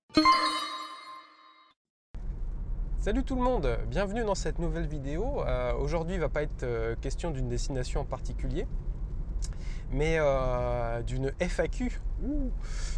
Salut tout le monde, bienvenue dans cette nouvelle vidéo. Aujourd'hui il ne va pas être question d'une destination en particulier, mais d'une FAQ. Ouh.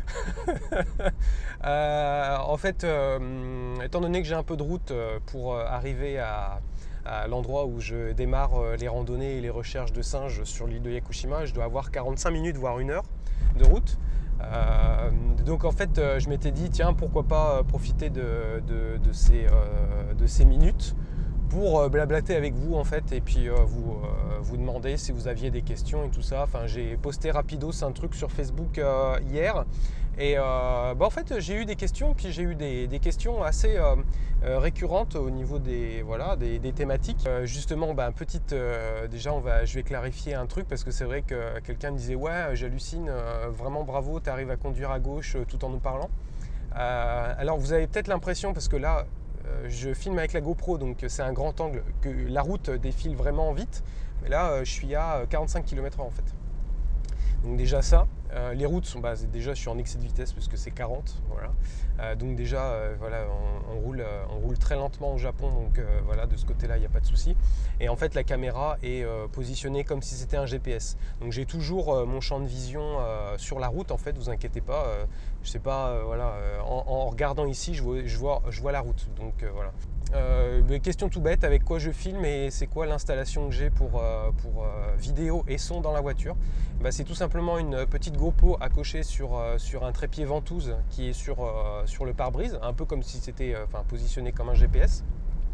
En fait, étant donné que j'ai un peu de route pour arriver à l'endroit où je démarre les randonnées et les recherches de singes sur l'île de Yakushima, je dois avoir 45 minutes voire 1 heure de route. Donc en fait je m'étais dit tiens pourquoi pas profiter de ces minutes pour blablater avec vous en fait et puis vous demander si vous aviez des questions et tout ça. Enfin j'ai posté rapidos un truc sur Facebook hier et en fait j'ai eu des questions, puis j'ai eu des questions assez récurrentes au niveau des thématiques. Justement déjà je vais clarifier un truc parce que c'est vrai que quelqu'un me disait ouais j'hallucine, vraiment bravo, tu arrives à conduire à gauche tout en nous parlant. Alors vous avez peut-être l'impression, parce que là je filme avec la GoPro donc c'est un grand angle, que la route défile vraiment vite, mais là je suis à 45 km/h en fait. Donc déjà ça, les routes sont déjà je suis en excès de vitesse parce que c'est 40, voilà. Donc déjà voilà, on roule très lentement au Japon, donc voilà, de ce côté-là il n'y a pas de souci. Et en fait la caméra est positionnée comme si c'était un GPS. Donc j'ai toujours mon champ de vision sur la route en fait, vous inquiétez pas. Je sais pas, voilà, en regardant ici je vois la route. Donc voilà. Question tout bête, avec quoi je filme et c'est quoi l'installation que j'ai pour vidéo et son dans la voiture? C'est tout simplement une petite GoPro accrochée sur un trépied ventouse qui est sur le pare-brise, un peu comme si c'était positionné comme un GPS.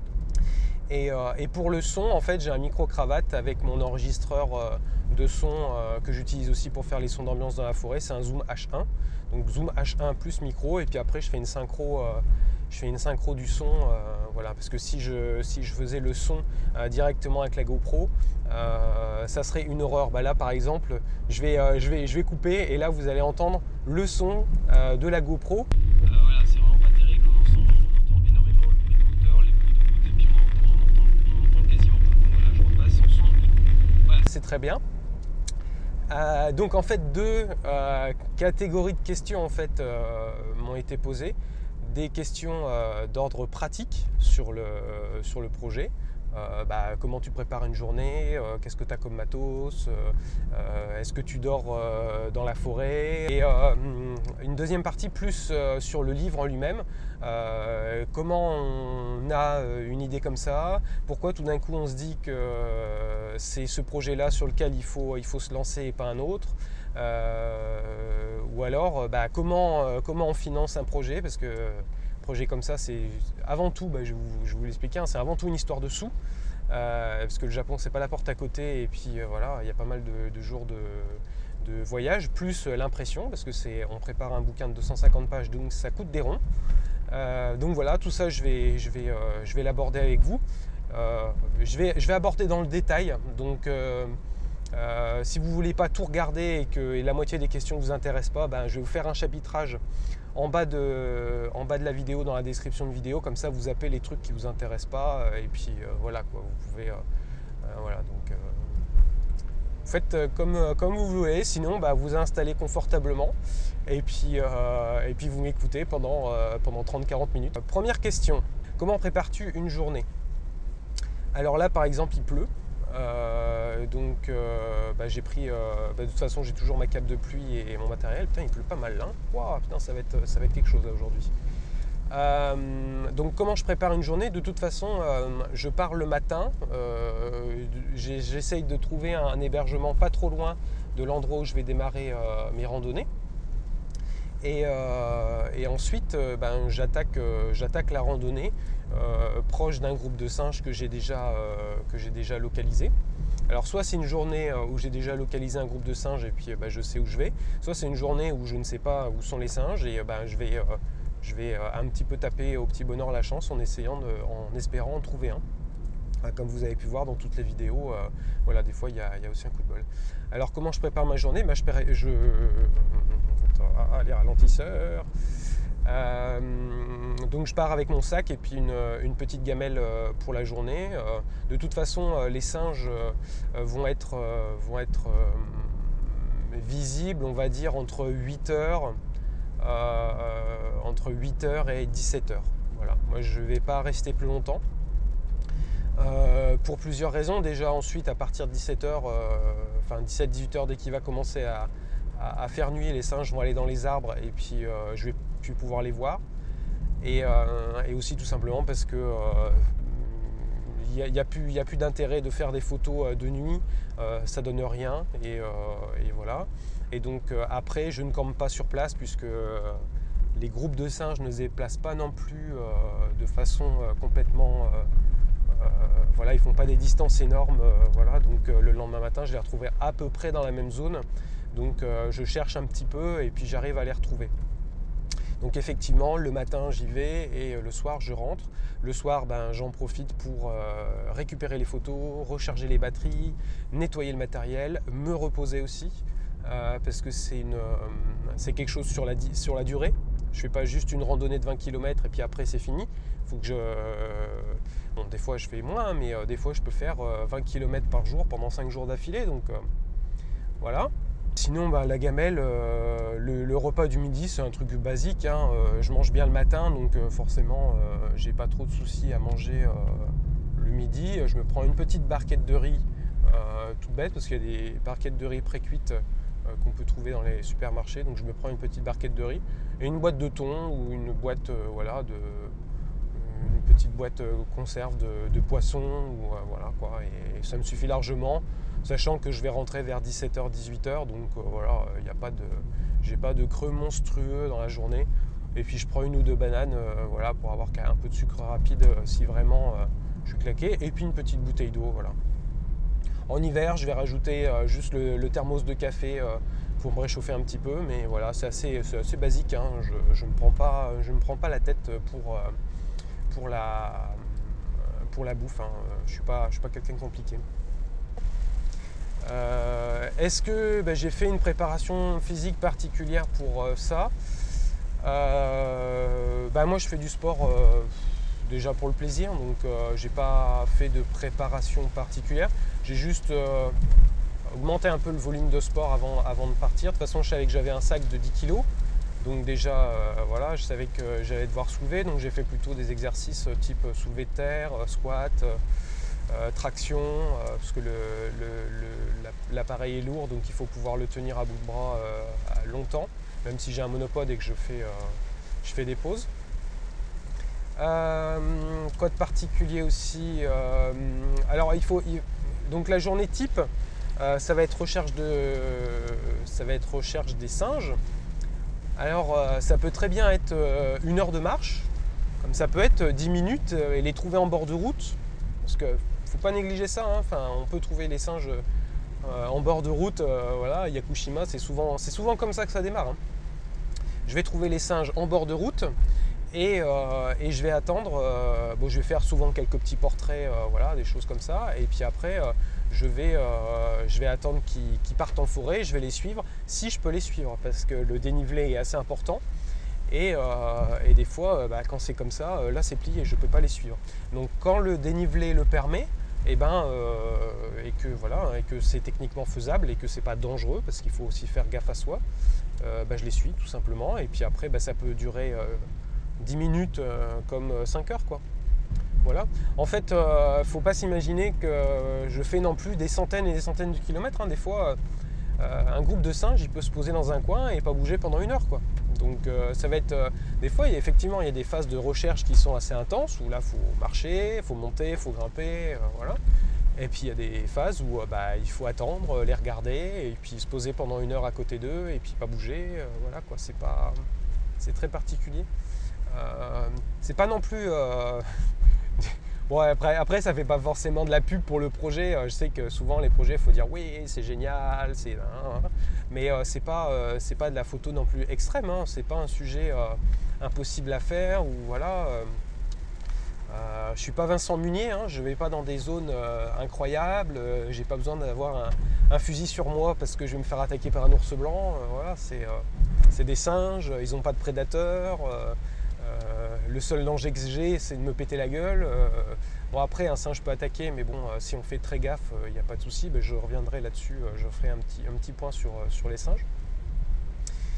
Et pour le son, en fait, j'ai un micro-cravate avec mon enregistreur de son que j'utilise aussi pour faire les sons d'ambiance dans la forêt. C'est un Zoom H1. Donc Zoom H1 plus micro, et puis après je fais une synchro du son, voilà, parce que si je faisais le son directement avec la GoPro, ça serait une horreur. Là par exemple, je vais couper et là vous allez entendre le son de la GoPro. Voilà, c'est vraiment pas terrible, on entend énormément le bruit de moteur, les bruits de route, et puis on entend quasiment pas. Voilà, je repasse son son. Voilà, c'est très bien. Donc en fait deux catégories de questions en fait m'ont été posées. Des questions d'ordre pratique sur le projet. Comment tu prépares une journée, qu'est-ce que tu as comme matos, est-ce que tu dors dans la forêt, et une deuxième partie plus sur le livre en lui-même, comment on a une idée comme ça, pourquoi tout d'un coup on se dit que c'est ce projet-là sur lequel il faut se lancer et pas un autre, ou alors comment on finance un projet, parce que projet comme ça, c'est avant tout, je vais vous l'expliquer, c'est avant tout une histoire de sous, parce que le Japon c'est pas la porte à côté, et puis voilà, il y a pas mal de jours de voyage, plus l'impression, parce que on prépare un bouquin de 250 pages, donc ça coûte des ronds. Donc voilà, tout ça je vais l'aborder avec vous. Je vais aborder dans le détail, donc si vous voulez pas tout regarder et que la moitié des questions ne vous intéressent pas, je vais vous faire un chapitrage en bas de la vidéo, dans la description de vidéo, comme ça vous zappez les trucs qui vous intéressent pas, et puis voilà quoi, vous pouvez voilà, donc vous faites comme vous voulez, sinon vous installez confortablement et puis vous m'écoutez pendant 30-40 minutes. Première question, comment prépares-tu une journée? Alors là par exemple il pleut, donc j'ai pris, de toute façon j'ai toujours ma cape de pluie et mon matériel. Putain, il pleut pas mal là, hein. Wow, putain, ça va être quelque chose là aujourd'hui. Donc comment je prépare une journée? De toute façon je pars le matin, j'essaye de trouver un hébergement pas trop loin de l'endroit où je vais démarrer mes randonnées, et ensuite j'attaque la randonnée proche d'un groupe de singes que j'ai déjà localisé. Alors soit c'est une journée où j'ai déjà localisé un groupe de singes et puis je sais où je vais, soit c'est une journée où je ne sais pas où sont les singes, et je vais un petit peu taper au petit bonheur la chance en espérant en trouver un. Comme vous avez pu voir dans toutes les vidéos, voilà, des fois il y a aussi un coup de bol. Alors comment je prépare ma journée? Allez, ralentisseur. Donc je pars avec mon sac et puis une petite gamelle pour la journée. De toute façon, les singes vont être visibles, on va dire, entre entre 8h et 17h. Voilà. Moi je ne vais pas rester plus longtemps. Pour plusieurs raisons. Déjà ensuite à partir de 17h, enfin 17-18h, dès qu'il va commencer à faire nuit, les singes vont aller dans les arbres et puis je vais plus pouvoir les voir. Et aussi tout simplement parce que il n'y a plus d'intérêt de faire des photos de nuit, ça donne rien et voilà. Et donc après je ne campe pas sur place puisque les groupes de singes ne se déplacent pas non plus de façon complètement voilà, ils font pas des distances énormes, voilà. Donc le lendemain matin je les retrouverai à peu près dans la même zone, donc je cherche un petit peu et puis j'arrive à les retrouver. Donc effectivement le matin j'y vais et le soir je rentre. Le soir j'en profite pour récupérer les photos, recharger les batteries, nettoyer le matériel, me reposer aussi parce que c'est quelque chose sur la durée. Je fais pas juste une randonnée de 20 km et puis après c'est fini. Faut que bon, des fois je fais moins, mais des fois je peux faire 20 km par jour pendant 5 jours d'affilée, donc voilà. Sinon la gamelle, le repas du midi c'est un truc basique, hein. Je mange bien le matin, donc forcément j'ai pas trop de soucis à manger le midi. Je me prends une petite barquette de riz toute bête, parce qu'il y a des barquettes de riz pré-cuites qu'on peut trouver dans les supermarchés, donc je me prends une petite barquette de riz et une boîte de thon ou une boîte voilà, une petite boîte conserve de poisson ou voilà quoi, et ça me suffit largement, sachant que je vais rentrer vers 17h 18h, donc voilà, j'ai pas de creux monstrueux dans la journée. Et puis je prends une ou deux bananes voilà, pour avoir un peu de sucre rapide si vraiment je suis claqué, et puis une petite bouteille d'eau, voilà. En hiver je vais rajouter juste le thermos de café pour me réchauffer un petit peu, mais voilà, c'est assez basique, hein. Je me prends pas la tête pour la bouffe, hein. Je suis pas quelqu'un de compliqué. Est-ce que j'ai fait une préparation physique particulière pour ça? Moi je fais du sport déjà pour le plaisir, donc j'ai pas fait de préparation particulière. J'ai juste augmenté un peu le volume de sport avant de partir. De toute façon je savais que j'avais un sac de 10 kg. Donc déjà, voilà, je savais que j'allais devoir soulever, donc j'ai fait plutôt des exercices type soulevé de terre, squat, traction, parce que l'appareil est lourd, donc il faut pouvoir le tenir à bout de bras longtemps, même si j'ai un monopode et que je fais des pauses. Quoi de particulier aussi, alors donc la journée type, ça va être recherche des singes. Alors ça peut très bien être 1 heure de marche, comme ça peut être 10 minutes et les trouver en bord de route, parce qu'il ne faut pas négliger ça, hein. Enfin, on peut trouver les singes en bord de route, voilà, Yakushima c'est souvent comme ça que ça démarre, hein. Je vais trouver les singes en bord de route et je vais attendre, je vais faire souvent quelques petits portraits, voilà, des choses comme ça, et puis après je vais attendre qu'ils partent en forêt, je vais les suivre si je peux les suivre, parce que le dénivelé est assez important et des fois quand c'est comme ça, là c'est plié, je ne peux pas les suivre. Donc quand le dénivelé le permet, et que c'est techniquement faisable et que c'est pas dangereux, parce qu'il faut aussi faire gaffe à soi, je les suis tout simplement, et puis après ça peut durer 10 minutes comme 5 heures, quoi. Voilà. En fait, faut pas s'imaginer que je fais non plus des centaines et des centaines de kilomètres, hein. Des fois, un groupe de singes, il peut se poser dans un coin et pas bouger pendant 1 heure, quoi. Donc ça va être... des fois, effectivement, il y a des phases de recherche qui sont assez intenses, où là, il faut marcher, il faut monter, il faut grimper, voilà. Et puis il y a des phases où il faut attendre, les regarder, et puis se poser pendant 1 heure à côté d'eux, et puis pas bouger, voilà, quoi. C'est très particulier. C'est pas non plus... Bon, après ça fait pas forcément de la pub pour le projet. Je sais que souvent les projets, il faut dire oui c'est génial, mais c'est pas de la photo non plus extrême, hein. C'est pas un sujet impossible à faire, ou voilà. Je suis pas Vincent Munier, hein. Je vais pas dans des zones incroyables, j'ai pas besoin d'avoir un fusil sur moi parce que je vais me faire attaquer par un ours blanc, voilà, c'est des singes, ils n'ont pas de prédateurs. Le seul danger que j'ai, c'est de me péter la gueule. Bon, après, un singe peut attaquer, mais bon, si on fait très gaffe, il n'y a pas de souci. Je reviendrai là-dessus, je ferai un petit point sur les singes.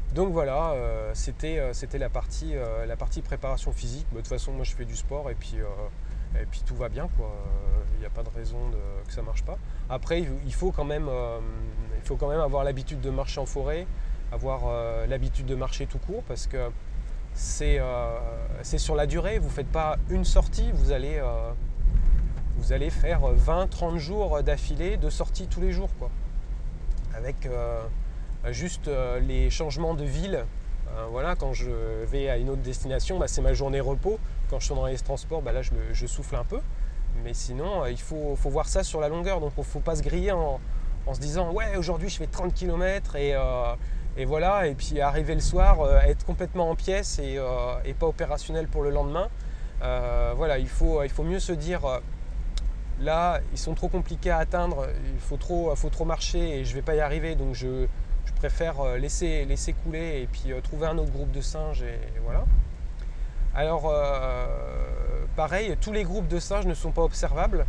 Donc voilà, c'était la partie préparation physique. De toute façon, moi je fais du sport et puis tout va bien, quoi. Il n'y a pas de raison que ça marche pas. Après, il faut quand même avoir l'habitude de marcher en forêt, avoir l'habitude de marcher tout court, parce que c'est sur la durée. Vous ne faites pas une sortie, vous allez faire 20-30 jours d'affilée de sorties tous les jours, quoi. Avec juste les changements de ville. Voilà, quand je vais à une autre destination, c'est ma journée repos. Quand je suis dans les transports, là je souffle un peu. Mais sinon, il faut voir ça sur la longueur. Donc il ne faut pas se griller en se disant ouais, aujourd'hui je fais 30 km et voilà. Et puis arriver le soir, être complètement en pièces et pas opérationnel pour le lendemain. Voilà, il faut mieux se dire là, ils sont trop compliqués à atteindre, il faut trop marcher et je ne vais pas y arriver. Donc je préfère laisser couler et puis trouver un autre groupe de singes et voilà. Alors pareil, tous les groupes de singes ne sont pas observables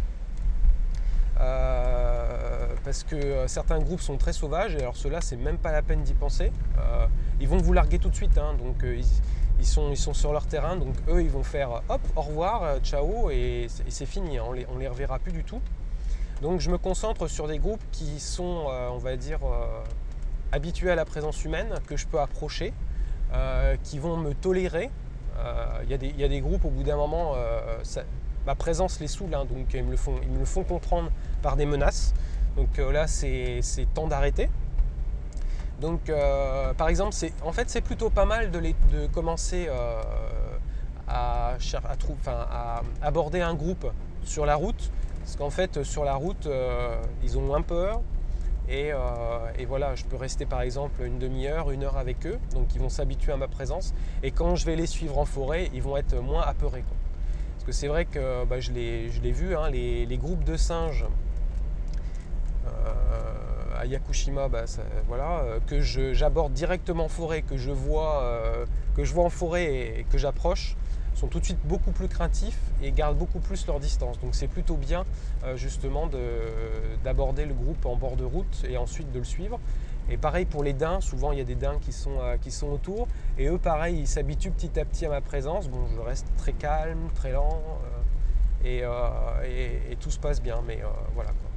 parce que certains groupes sont très sauvages et alors ceux-là c'est même pas la peine d'y penser. Ils vont vous larguer tout de suite, hein, donc ils sont sur leur terrain, donc eux ils vont faire hop, au revoir, ciao et c'est fini, hein, on les reverra plus du tout. Donc je me concentre sur des groupes qui sont, on va dire, habitués à la présence humaine, que je peux approcher, qui vont me tolérer. Il y a des groupes, au bout d'un moment, ma présence les saoule, hein, donc ils me le font comprendre par des menaces. Donc là, c'est temps d'arrêter. Donc par exemple, c'est plutôt pas mal de commencer à aborder un groupe sur la route. Parce qu'en fait, sur la route, ils ont moins peur. Et voilà, je peux rester par exemple une demi-heure, une heure avec eux, donc ils vont s'habituer à ma présence. Et quand je vais les suivre en forêt, ils vont être moins apeurés, quoi. Parce que c'est vrai que je l'ai vu, hein, les groupes de singes à Yakushima, voilà, que j'aborde directement en forêt, que je vois en forêt et que j'approche, sont tout de suite beaucoup plus craintifs et gardent beaucoup plus leur distance. Donc c'est plutôt bien justement d'aborder le groupe en bord de route et ensuite de le suivre. Et pareil pour les daims, souvent il y a des daims qui sont autour et eux pareil, ils s'habituent petit à petit à ma présence. Bon, je reste très calme, très lent et tout se passe bien, mais voilà, quoi.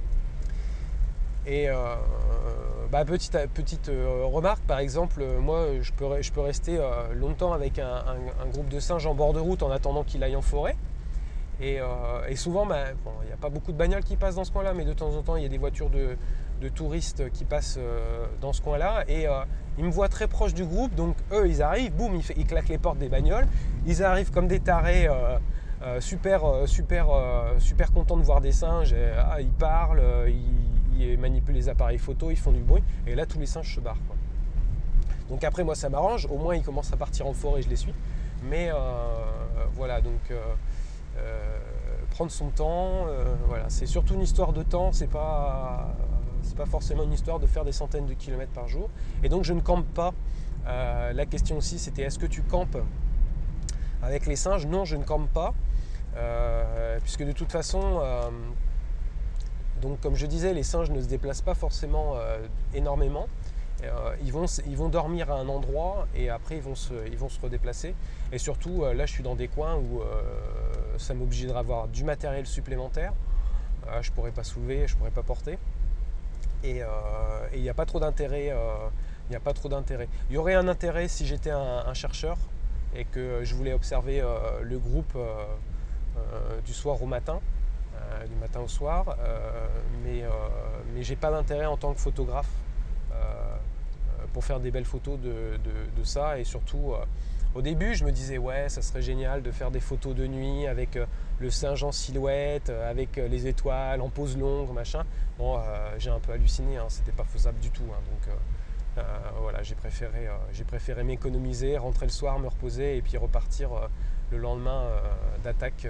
Et petite remarque, par exemple, moi je peux rester longtemps avec un groupe de singes en bord de route en attendant qu'il aille en forêt. Et souvent, il n'y a pas beaucoup de bagnoles qui passent dans ce coin-là, mais de temps en temps, il y a des voitures de touristes qui passent dans ce coin-là. Et ils me voient très proche du groupe, donc eux, ils arrivent, boum, ils claquent les portes des bagnoles. Ils arrivent comme des tarés, super contents de voir des singes. Ils parlent, ils manipulent les appareils photo, ils font du bruit. Et là, tous les singes se barrent, quoi. Donc après, moi, ça m'arrange. Au moins, ils commencent à partir en forêt, je les suis. Mais voilà, donc prendre son temps, voilà, c'est surtout une histoire de temps, c'est pas forcément une histoire de faire des centaines de kilomètres par jour. Et donc je ne campe pas. La question aussi c'était est-ce que tu campes avec les singes? Non, je ne campe pas, puisque de toute façon, donc comme je disais, les singes ne se déplacent pas forcément énormément. Ils vont dormir à un endroit et après ils vont se redéplacer. Et surtout, là je suis dans des coins où ça m'obligerait à avoir du matériel supplémentaire. Je ne pourrais pas soulever, je ne pourrais pas porter. Et il n'y a pas trop d'intérêt. Il y aurait un intérêt si j'étais un chercheur et que je voulais observer le groupe du soir au matin. Du matin au soir, mais j'ai pas d'intérêt en tant que photographe pour faire des belles photos de ça. Et surtout au début je me disais ouais, ça serait génial de faire des photos de nuit avec le singe en silhouette, avec les étoiles en pose longue, machin. Bon, j'ai un peu halluciné, hein, c'était pas faisable du tout, hein, donc voilà, j'ai préféré m'économiser, rentrer le soir, me reposer et puis repartir le lendemain d'attaque.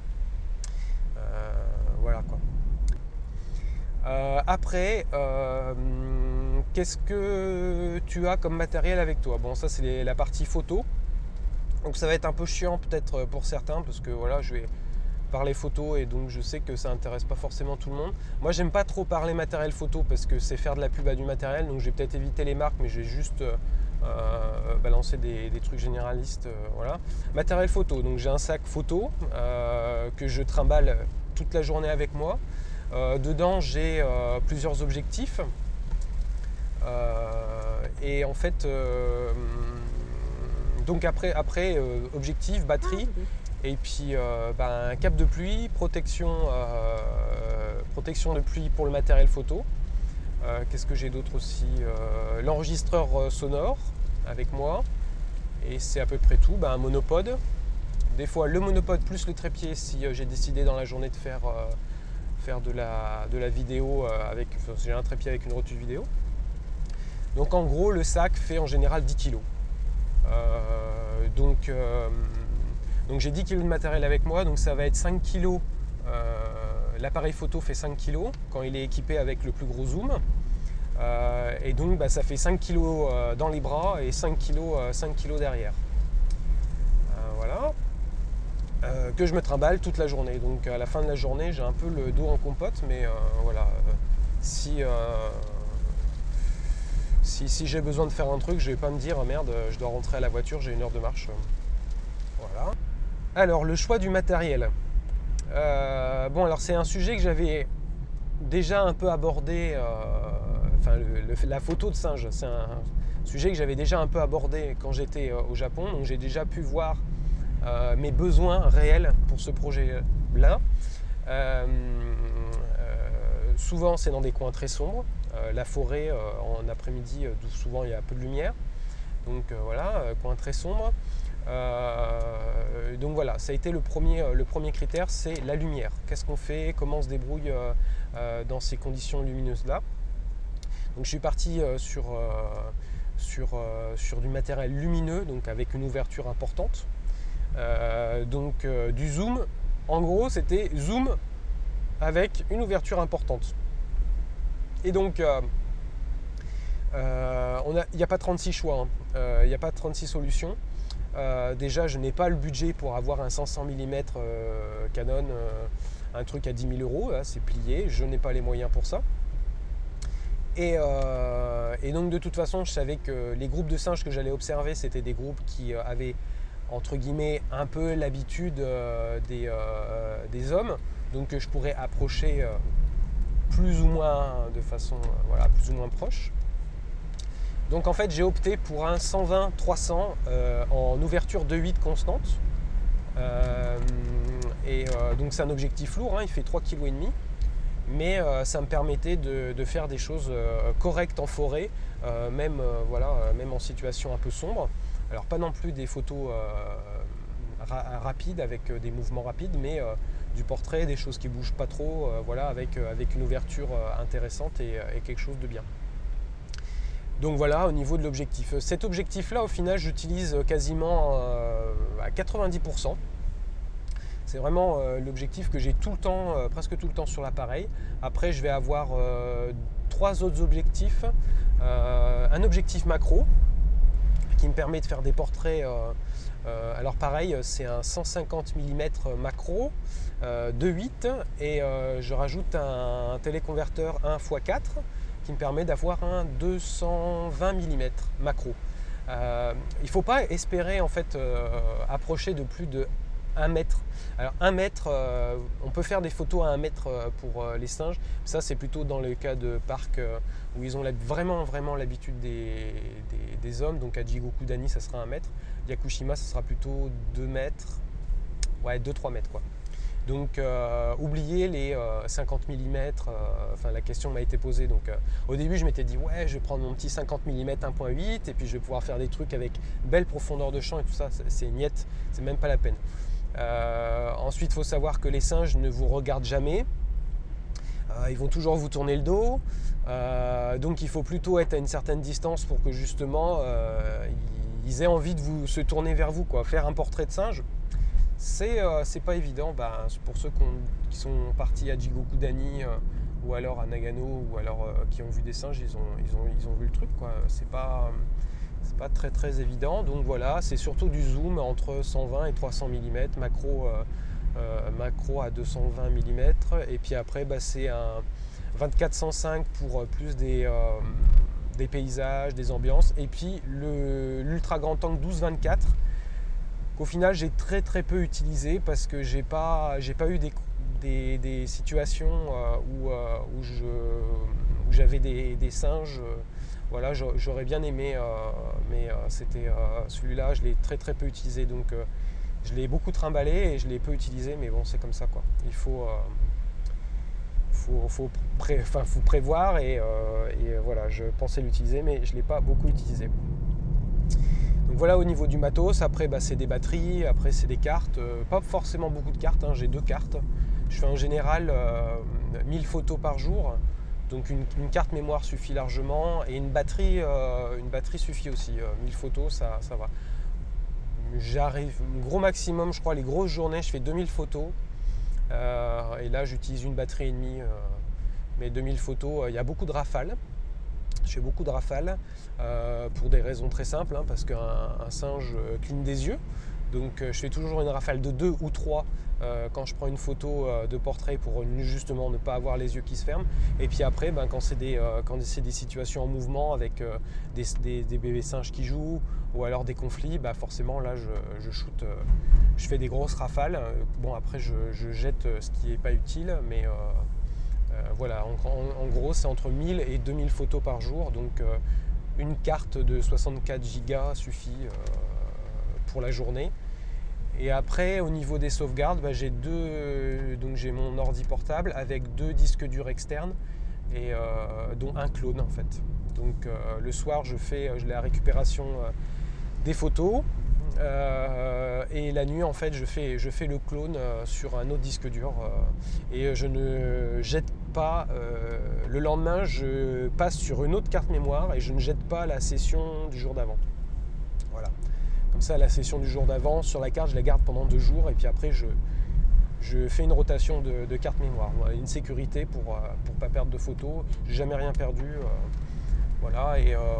Voilà, quoi. Après, qu'est-ce que tu as comme matériel avec toi? Bon, ça c'est la partie photo. Donc ça va être un peu chiant peut-être pour certains parce que voilà, je vais parler photo et donc je sais que ça intéresse pas forcément tout le monde. Moi j'aime pas trop parler matériel photo parce que c'est faire de la pub à du matériel, donc je vais peut-être éviter les marques, mais je vais juste balancer des trucs généralistes. Voilà. Matériel photo, donc j'ai un sac photo que je trimballe toute la journée avec moi. Dedans j'ai plusieurs objectifs. Et en fait, donc après objectif, batterie, et puis un cap de pluie, protection de pluie pour le matériel photo. Qu'est-ce que j'ai d'autre aussi? L'enregistreur sonore avec moi, et c'est à peu près tout. Un monopode, des fois le monopode plus le trépied si j'ai décidé dans la journée de faire de la vidéo j'ai un trépied avec une rotule vidéo. Donc en gros le sac fait en général 10 kg. Donc j'ai 10 kg de matériel avec moi, donc ça va être 5 kg. L'appareil photo fait 5 kg quand il est équipé avec le plus gros zoom. Et donc ça fait 5 kg dans les bras et 5 kg derrière. Voilà. Que je me trimballe toute la journée. Donc à la fin de la journée, j'ai un peu le dos en compote, mais voilà. Si j'ai besoin de faire un truc, je vais pas me dire merde, je dois rentrer à la voiture, j'ai 1 heure de marche. Voilà. Alors le choix du matériel. Alors c'est un sujet que j'avais déjà un peu abordé. La photo de singe, c'est un sujet que j'avais déjà un peu abordé quand j'étais au Japon. Donc j'ai déjà pu voir mes besoins réels pour ce projet-là. Souvent c'est dans des coins très sombres. La forêt en après-midi, d'où souvent il y a peu de lumière. Donc voilà, coin très sombre. Donc voilà, ça a été le premier critère, c'est la lumière. Qu'est-ce qu'on fait? Comment on se débrouille dans ces conditions lumineuses-là? Donc je suis parti sur du matériel lumineux, donc avec une ouverture importante. Du zoom, en gros c'était zoom avec une ouverture importante. Et donc il n'y a pas 36 choix, il n'y a pas 36 solutions. Déjà je n'ai pas le budget pour avoir un 500 mm Canon, un truc à 10 000 €, c'est plié, je n'ai pas les moyens pour ça. Et donc de toute façon je savais que les groupes de singes que j'allais observer, c'était des groupes qui avaient entre guillemets un peu l'habitude des hommes, donc que je pourrais approcher plus ou moins de façon plus ou moins proche. Donc en fait j'ai opté pour un 120-300 en ouverture 2.8 constante. Donc c'est un objectif lourd, il fait 3,5 kg. Mais ça me permettait de faire des choses correctes en forêt, même en situation un peu sombre. Alors pas non plus des photos rapides avec des mouvements rapides, mais du portrait, des choses qui bougent pas trop, avec une ouverture intéressante et quelque chose de bien. Donc voilà au niveau de l'objectif. Cet objectif-là, au final, j'utilise quasiment à 90%. C'est vraiment l'objectif que j'ai tout le temps, presque tout le temps sur l'appareil. Après, je vais avoir 3 autres objectifs. Un objectif macro qui me permet de faire des portraits. Alors pareil, c'est un 150 mm macro 2.8 et je rajoute un téléconverteur 1x4 qui me permet d'avoir un 220 mm macro. Il ne faut pas espérer en fait approcher de plus de 1 mètre. Alors 1 mètre, on peut faire des photos à 1 mètre pour les singes. Ça c'est plutôt dans le cas de parcs où ils ont vraiment l'habitude des hommes. Donc à Jigokudani ça sera 1 mètre. Yakushima ça sera plutôt 2 mètres. Ouais, 2-3 mètres quoi. Donc oubliez les 50 mm, la question m'a été posée. Donc au début je m'étais dit ouais je vais prendre mon petit 50 mm 1.8 et puis je vais pouvoir faire des trucs avec belle profondeur de champ et tout ça. C'est niette, c'est même pas la peine. Ensuite il faut savoir que les singes ne vous regardent jamais. Ils vont toujours vous tourner le dos. Donc il faut plutôt être à une certaine distance pour que justement ils aient envie de se tourner vers vous, quoi. Faire un portrait de singe, c'est pas évident. Pour ceux qui sont partis à Jigokudani ou alors à Nagano ou alors qui ont vu des singes, ils ont vu le truc, quoi. C'est pas très évident. Donc voilà, c'est surtout du zoom entre 120 et 300 mm, macro à 220 mm, et puis après c'est un 24-105 pour plus des des paysages, des ambiances. Et puis l'ultra grand angle 12-24, qu'au final j'ai très peu utilisé parce que j'ai pas eu des situations où j'avais des singes. Voilà, j'aurais bien aimé, mais c'était celui-là, je l'ai très peu utilisé. Donc je l'ai beaucoup trimballé et je l'ai peu utilisé, mais bon, c'est comme ça quoi. Il faut prévoir et voilà, je pensais l'utiliser, mais je ne l'ai pas beaucoup utilisé. Donc voilà au niveau du matos. Après c'est des batteries, après c'est des cartes, pas forcément beaucoup de cartes, hein. J'ai 2 cartes. Je fais en général 1000 photos par jour, donc une carte mémoire suffit largement et une batterie suffit aussi. 1000 photos, ça va. J'arrive, gros maximum, je crois, les grosses journées, je fais 2000 photos. Et là, j'utilise une batterie et demie. Mais 2000 photos, il y a beaucoup de rafales. Je fais beaucoup de rafales pour des raisons très simples, hein, parce qu'un singe cligne des yeux. Donc je fais toujours une rafale de 2 ou 3 quand je prends une photo de portrait pour justement ne pas avoir les yeux qui se ferment. Et puis après, quand c'est des situations en mouvement avec des bébés singes qui jouent ou alors des conflits, forcément là je shoot, je fais des grosses rafales. Bon après je jette ce qui n'est pas utile, mais voilà, en gros c'est entre 1000 et 2000 photos par jour. Donc une carte de 64 Go suffit pour la journée. Et après, au niveau des sauvegardes, j'ai mon ordi portable avec 2 disques durs externes et dont un clone en fait. Donc le soir, je fais la récupération des photos et la nuit, en fait, je fais le clone sur un autre disque dur et je ne jette pas. Le lendemain, je passe sur une autre carte mémoire et je ne jette pas la session du jour d'avant. Voilà. Comme ça, la session du jour d'avant, sur la carte, je la garde pendant 2 jours et puis après, je fais une rotation de carte mémoire. Voilà, une sécurité pour pas perdre de photos. J'ai jamais rien perdu. Voilà.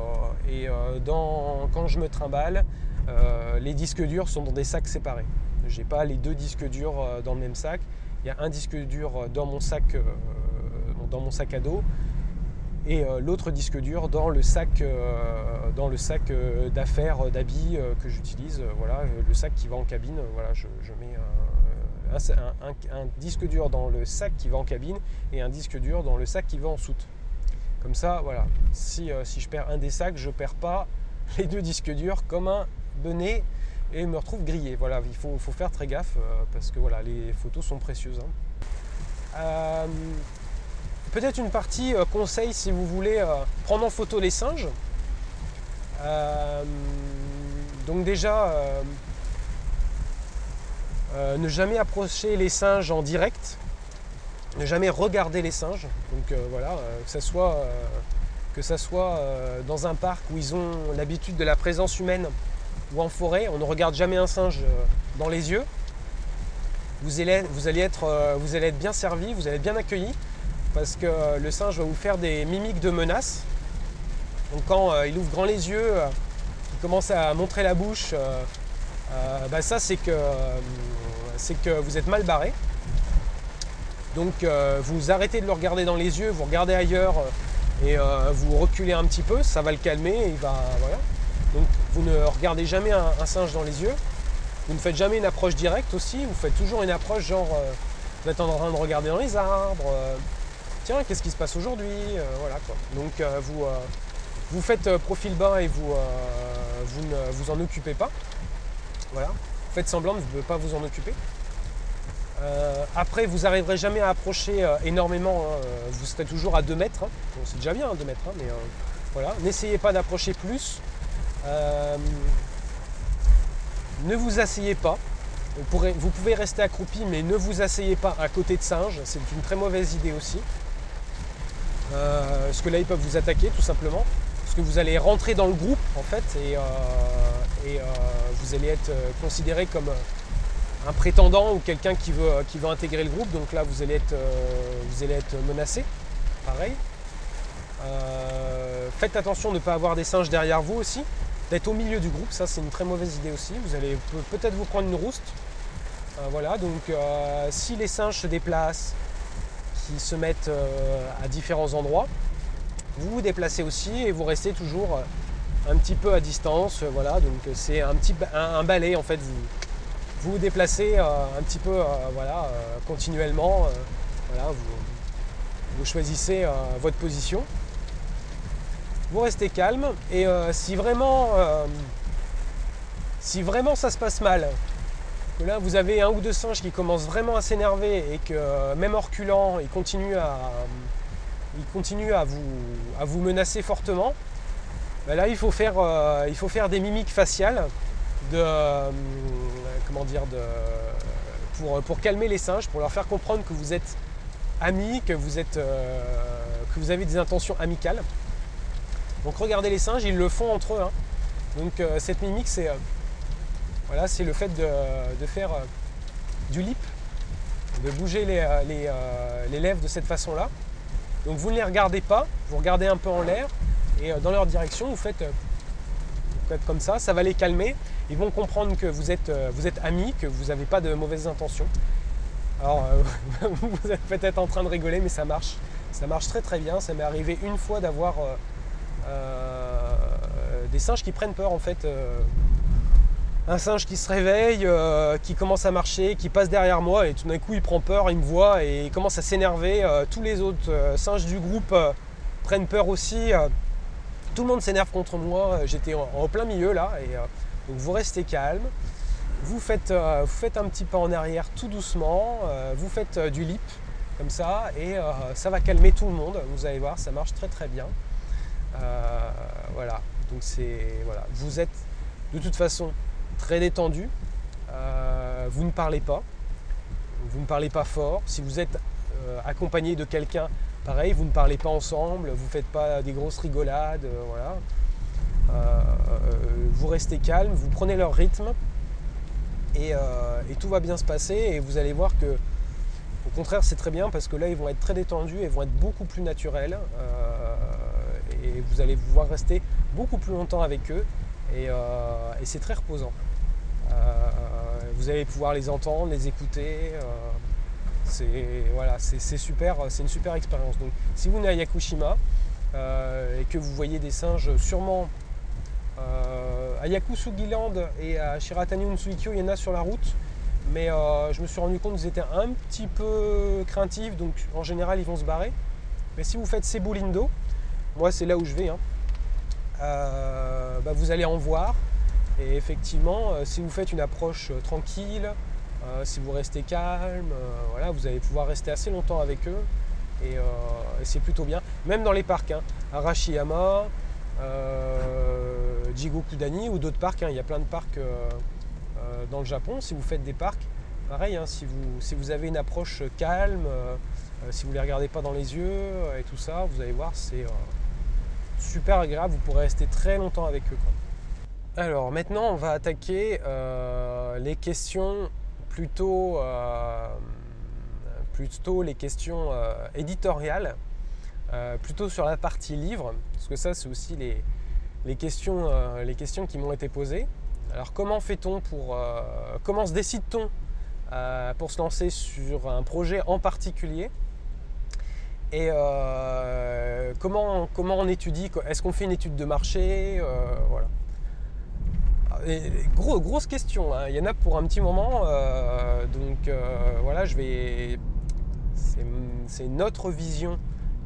Quand je me trimballe, les disques durs sont dans des sacs séparés. J'ai pas les 2 disques durs dans le même sac. Il y a un disque dur dans mon sac à dos. Et l'autre disque dur dans le sac d'affaires, d'habits que j'utilise. Voilà, le sac qui va en cabine. Voilà, je mets un disque dur dans le sac qui va en cabine et un disque dur dans le sac qui va en soute. Comme ça, voilà, si je perds un des sacs, je ne perds pas les 2 disques durs comme un benet et me retrouve grillé. Voilà, il faut faire très gaffe parce que voilà, les photos sont précieuses. Hein. Peut-être une partie conseil si vous voulez prendre en photo les singes. Donc déjà, ne jamais approcher les singes en direct, ne jamais regarder les singes. Donc voilà, que ça soit dans un parc où ils ont l'habitude de la présence humaine ou en forêt, on ne regarde jamais un singe dans les yeux. Vous allez être bien servi, vous allez être bien accueilli. Parce que le singe va vous faire des mimiques de menace. Donc quand il ouvre grand les yeux, il commence à montrer la bouche, ça c'est que vous êtes mal barré. Donc vous arrêtez de le regarder dans les yeux, vous regardez ailleurs et vous reculez un petit peu, ça va le calmer et voilà. Donc vous ne regardez jamais un singe dans les yeux. Vous ne faites jamais une approche directe aussi, vous faites toujours une approche genre vous êtes en train de regarder dans les arbres. Tiens, qu'est-ce qui se passe aujourd'hui, voilà quoi. Donc vous faites profil bas et vous ne vous en occupez pas. Voilà. Faites semblant de ne pas vous en occuper. Après, vous n'arriverez jamais à approcher énormément. Hein. Vous serez toujours à 2 mètres. Hein. Bon, c'est déjà bien 2 mètres, hein, mais voilà. N'essayez pas d'approcher plus. Ne vous asseyez pas. Vous pouvez rester accroupi, mais ne vous asseyez pas à côté de singes. C'est une très mauvaise idée aussi. Parce que là ils peuvent vous attaquer tout simplement, parce que vous allez rentrer dans le groupe en fait et vous allez être considéré comme un prétendant ou quelqu'un qui veut intégrer le groupe, donc là vous allez être menacé, pareil. Faites attention de ne pas avoir des singes derrière vous aussi, d'être au milieu du groupe, ça c'est une très mauvaise idée aussi, vous allez peut-être vous prendre une rouste. Voilà, donc si les singes se déplacent, qui se mettent à différents endroits, vous vous déplacez aussi et vous restez toujours un petit peu à distance. Voilà, donc c'est un balai en fait. Vous vous déplacez un petit peu voilà, continuellement. Voilà, vous choisissez votre position. Vous restez calme et si vraiment ça se passe mal, que là vous avez un ou deux singes qui commencent vraiment à s'énerver et que même en reculant, ils continuent à vous menacer fortement, ben là il faut faire des mimiques faciales pour calmer les singes, pour leur faire comprendre que vous êtes amis, que vous avez des intentions amicales. Donc regardez les singes, ils le font entre eux. Hein. Donc cette mimique, c'est le fait de faire du lip, de bouger les lèvres de cette façon-là. Donc vous ne les regardez pas, vous regardez un peu en l'air et dans leur direction, vous faites comme ça va les calmer. Ils vont comprendre que vous êtes amis, que vous n'avez pas de mauvaises intentions. Alors vous êtes peut-être en train de rigoler, mais ça marche. Ça marche très très bien. Ça m'est arrivé une fois d'avoir des singes qui prennent peur en fait. Un singe qui se réveille, qui commence à marcher, qui passe derrière moi et tout d'un coup il prend peur, il me voit et il commence à s'énerver. Tous les autres singes du groupe prennent peur aussi. Tout le monde s'énerve contre moi. J'étais en plein milieu là. Et, donc vous restez calme. Vous faites un petit pas en arrière tout doucement. Vous faites du lip comme ça et ça va calmer tout le monde. Vous allez voir, ça marche très très bien. Voilà. Donc voilà. Vous êtes de toute façon très détendu, vous ne parlez pas fort. Si vous êtes accompagné de quelqu'un, pareil, vous ne parlez pas ensemble, vous ne faites pas des grosses rigolades, voilà. Vous restez calme, vous prenez leur rythme et tout va bien se passer et vous allez voir que au contraire c'est très bien parce que là ils vont être très détendus et vont être beaucoup plus naturels et vous allez pouvoir rester beaucoup plus longtemps avec eux et c'est très reposant. Vous allez pouvoir les entendre, les écouter. C'est super, c'est une super expérience. Donc, si vous venez à Yakushima et que vous voyez des singes, sûrement à Yakusugiland et à Shiratani-Unsuikyo, il y en a sur la route. Mais je me suis rendu compte qu'ils étaient un petit peu craintifs, donc en général ils vont se barrer. Mais si vous faites Cebu Lindo, moi c'est là où je vais, hein, vous allez en voir. Et effectivement, si vous faites une approche tranquille, si vous restez calme, voilà, vous allez pouvoir rester assez longtemps avec eux et c'est plutôt bien. Même dans les parcs, hein, Arashiyama, Jigokudani ou d'autres parcs, hein, il y a plein de parcs dans le Japon. Si vous faites des parcs, pareil, hein, si vous avez une approche calme, si vous ne les regardez pas dans les yeux et tout ça, vous allez voir, c'est super agréable, vous pourrez rester très longtemps avec eux, quoi. Alors maintenant on va attaquer les questions plutôt les questions éditoriales, plutôt sur la partie livre, parce que ça c'est aussi les questions qui m'ont été posées. Alors comment fait-on comment se décide-t-on pour se lancer sur un projet en particulier et comment on étudie, est-ce qu'on fait une étude de marché, voilà. Grosse question, hein. Il y en a pour un petit moment, donc voilà, c'est notre vision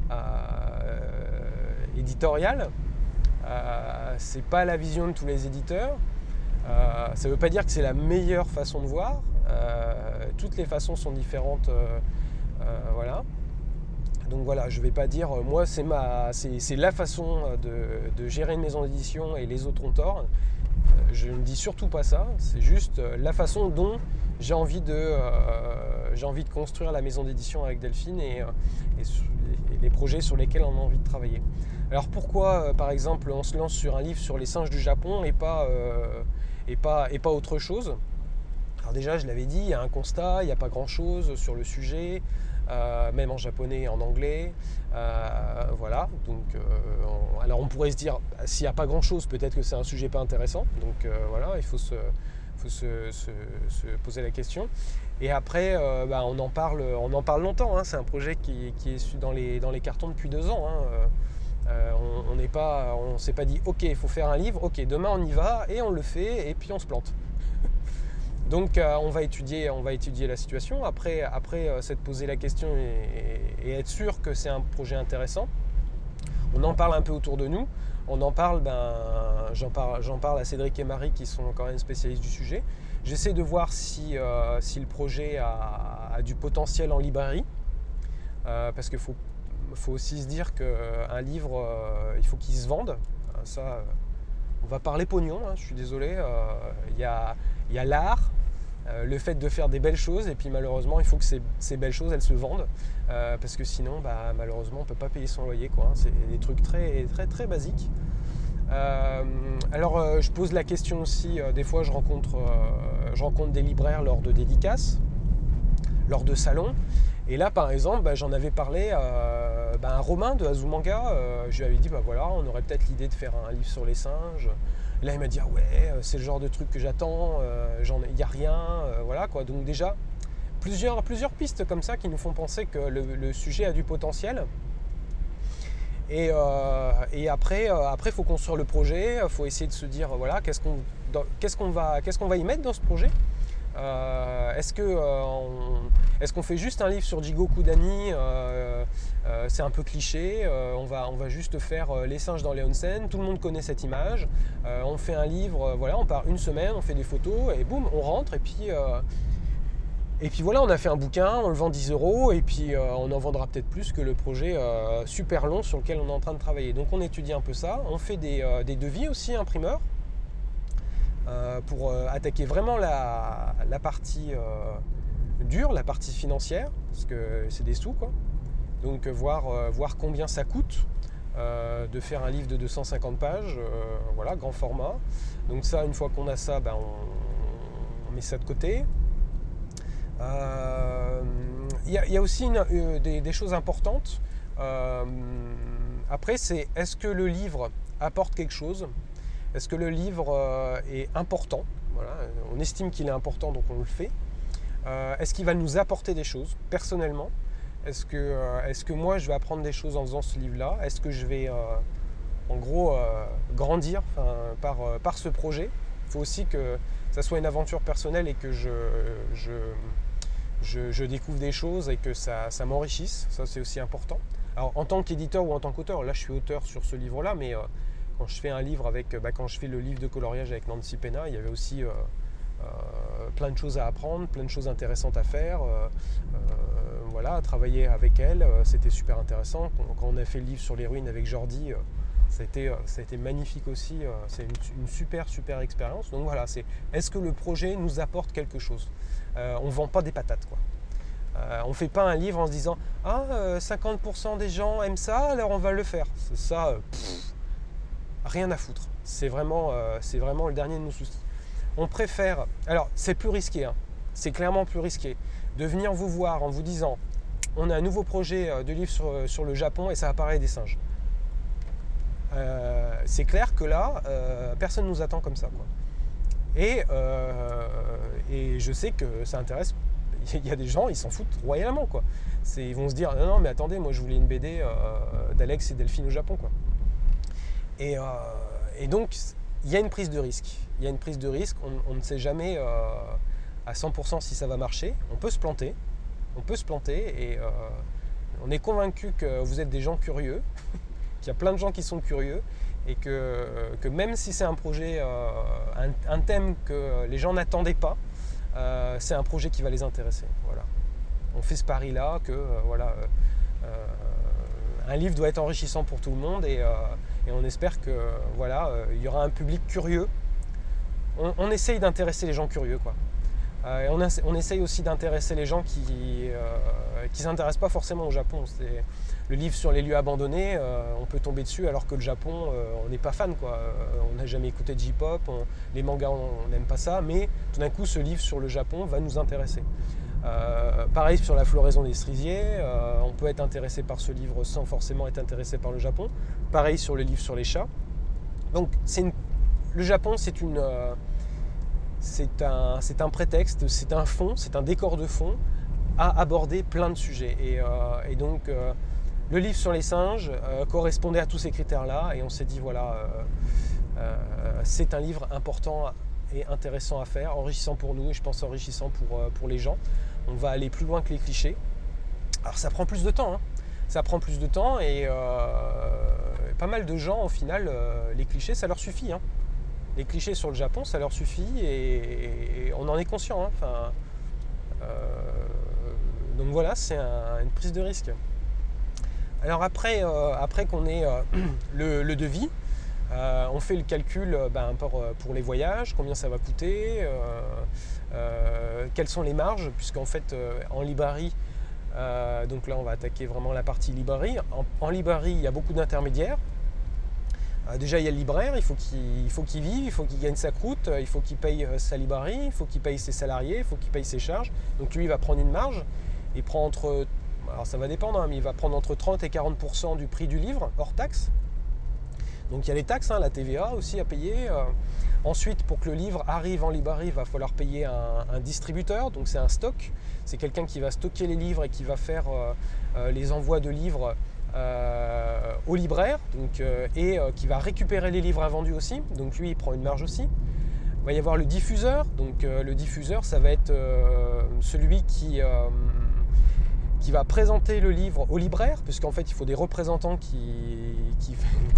éditoriale, c'est pas la vision de tous les éditeurs, ça veut pas dire que c'est la meilleure façon de voir, toutes les façons sont différentes, voilà. Donc voilà, je ne vais pas dire, moi c'est la façon de gérer une maison d'édition et les autres ont tort. Je ne dis surtout pas ça, c'est juste la façon dont j'ai envie de construire la maison d'édition avec Delphine et les projets sur lesquels on a envie de travailler. Alors pourquoi, par exemple, on se lance sur un livre sur les singes du Japon et pas autre chose? Alors déjà, je l'avais dit, il y a un constat, il n'y a pas grand-chose sur le sujet. Même en japonais et en anglais, voilà. Donc, alors on pourrait se dire, s'il n'y a pas grand chose, peut-être que c'est un sujet pas intéressant. Donc voilà, il faut se poser la question. Et après, on en parle longtemps. Hein. C'est un projet qui est dans les cartons depuis 2 ans. Hein. On s'est pas dit ok, il faut faire un livre, ok, demain on y va et on le fait et puis on se plante. Donc on va étudier la situation. Après s'être posé la question et être sûr que c'est un projet intéressant. On en parle un peu autour de nous. On en parle, j'en parle à Cédric et Marie qui sont quand même spécialistes du sujet. J'essaie de voir si le projet a du potentiel en librairie. Parce qu'il faut aussi se dire qu'un livre, il faut qu'il se vende. Ça, on va parler pognon, hein, je suis désolé. Il y a l'art, le fait de faire des belles choses, et puis malheureusement, il faut que ces belles choses, elles se vendent. Parce que sinon, malheureusement, on ne peut pas payer son loyer, quoi, hein. C'est des trucs très, très, très basiques. Alors, je pose la question aussi, des fois, je rencontre des libraires lors de dédicaces, lors de salons. Et là, par exemple, j'en avais parlé à Romain de Azumanga. Je lui avais dit, voilà, on aurait peut-être l'idée de faire un livre sur les singes. Et là, il m'a dit, ah ouais, c'est le genre de truc que j'attends, il n'y a rien, voilà quoi. Donc déjà, plusieurs pistes comme ça qui nous font penser que le sujet a du potentiel. Et après, il faut construire le projet, il faut essayer de se dire, voilà, qu'est-ce qu'on va y mettre dans ce projet. Est-ce qu'on fait juste un livre sur Jigoku Dani, c'est un peu cliché, on va juste faire les singes dans les onsen, tout le monde connaît cette image, on fait un livre, voilà, on part une semaine, on fait des photos et boum, on rentre et puis voilà, on a fait un bouquin, on le vend 10 € et puis on en vendra peut-être plus que le projet super long sur lequel on est en train de travailler. Donc on étudie un peu ça, on fait des devis aussi imprimeurs. Pour attaquer vraiment la partie dure, la partie financière, parce que c'est des sous, quoi. Donc voir combien ça coûte de faire un livre de 250 pages, voilà, grand format. Donc ça, une fois qu'on a ça, on met ça de côté. Il y a aussi des choses importantes. Après, c'est est-ce que le livre apporte quelque chose ? Est-ce que le livre est important ? Voilà, on estime qu'il est important, donc on le fait. Est-ce qu'il va nous apporter des choses, personnellement ? Est-ce que moi, je vais apprendre des choses en faisant ce livre-là ? Est-ce que je vais, en gros, grandir par ce projet ? Il faut aussi que ça soit une aventure personnelle et que je découvre des choses et que ça m'enrichisse. Ça, c'est aussi important. Alors, en tant qu'éditeur ou en tant qu'auteur, là, je suis auteur sur ce livre-là, mais quand je fais un livre quand je fais le livre de coloriage avec Nancy Pena, il y avait aussi plein de choses à apprendre, plein de choses intéressantes à faire. Voilà, travailler avec elle, c'était super intéressant. Quand on a fait le livre sur les ruines avec Jordi, ça a été magnifique aussi. C'est une super expérience. Donc voilà, est-ce que le projet nous apporte quelque chose ? On ne vend pas des patates, quoi. On ne fait pas un livre en se disant « Ah, 50% des gens aiment ça, alors on va le faire ». C'est ça, rien à foutre. C'est vraiment le dernier de nos soucis. On préfère... Alors, c'est plus risqué, hein. C'est clairement plus risqué de venir vous voir en vous disant « On a un nouveau projet de livre sur le Japon et ça va parler des singes ». C'est clair que là, personne ne nous attend comme ça, quoi. Et je sais que ça intéresse... Il y a des gens, ils s'en foutent royalement, quoi. Ils vont se dire, non, mais attendez, moi je voulais une BD d'Alex et Delphine au Japon, quoi. Et donc, il y a une prise de risque. Il y a une prise de risque, on ne sait jamais à 100% si ça va marcher. On peut se planter, et on est convaincu que vous êtes des gens curieux, qu'il y a plein de gens qui sont curieux, et que même si c'est un projet, un thème que les gens n'attendaient pas, c'est un projet qui va les intéresser. Voilà. On fait ce pari-là que un livre doit être enrichissant pour tout le monde et on espère que il y aura un public curieux. On essaye d'intéresser les gens curieux, quoi. Et on essaye aussi d'intéresser les gens qui s'intéressent pas forcément au Japon. C'est le livre sur les lieux abandonnés, on peut tomber dessus alors que le Japon, on n'est pas fan, quoi. On n'a jamais écouté de J-pop, les mangas, on n'aime pas ça, mais tout d'un coup, ce livre sur le Japon va nous intéresser. Pareil sur la floraison des cerisiers, on peut être intéressé par ce livre sans forcément être intéressé par le Japon. Pareil sur le livre sur les chats. Donc le Japon, c'est un prétexte, c'est un fond, c'est un décor de fond à aborder plein de sujets. Et donc, Le livre sur les singes correspondait à tous ces critères-là et on s'est dit voilà, c'est un livre important et intéressant à faire, enrichissant pour nous et je pense enrichissant pour les gens. On va aller plus loin que les clichés. Alors ça prend plus de temps, hein. Ça prend plus de temps et pas mal de gens au final, les clichés ça leur suffit, hein. Les clichés sur le Japon ça leur suffit et on en est conscient, hein. Enfin, donc voilà, c'est une prise de risque. Alors après qu'on ait le devis, on fait le calcul pour les voyages, combien ça va coûter, quelles sont les marges, puisqu'en fait en librairie, donc là on va attaquer vraiment la partie librairie. En librairie, il y a beaucoup d'intermédiaires. Déjà il y a le libraire, il faut qu'il vive, il faut qu'il gagne sa croûte, il faut qu'il paye sa librairie, il faut qu'il paye ses salariés, il faut qu'il paye ses charges. Donc lui il va prendre une marge, il prend alors ça va dépendre, hein, mais il va prendre entre 30 et 40% du prix du livre, hors taxe. Donc il y a les taxes, hein, la TVA aussi à payer. Ensuite, pour que le livre arrive en librairie, il va falloir payer un distributeur, donc c'est un stock. C'est quelqu'un qui va stocker les livres et qui va faire les envois de livres au libraire et qui va récupérer les livres invendus aussi. Donc lui, il prend une marge aussi. Il va y avoir le diffuseur. Donc le diffuseur, ça va être celui qui va présenter le livre au libraire, puisqu'en fait, il faut des représentants qui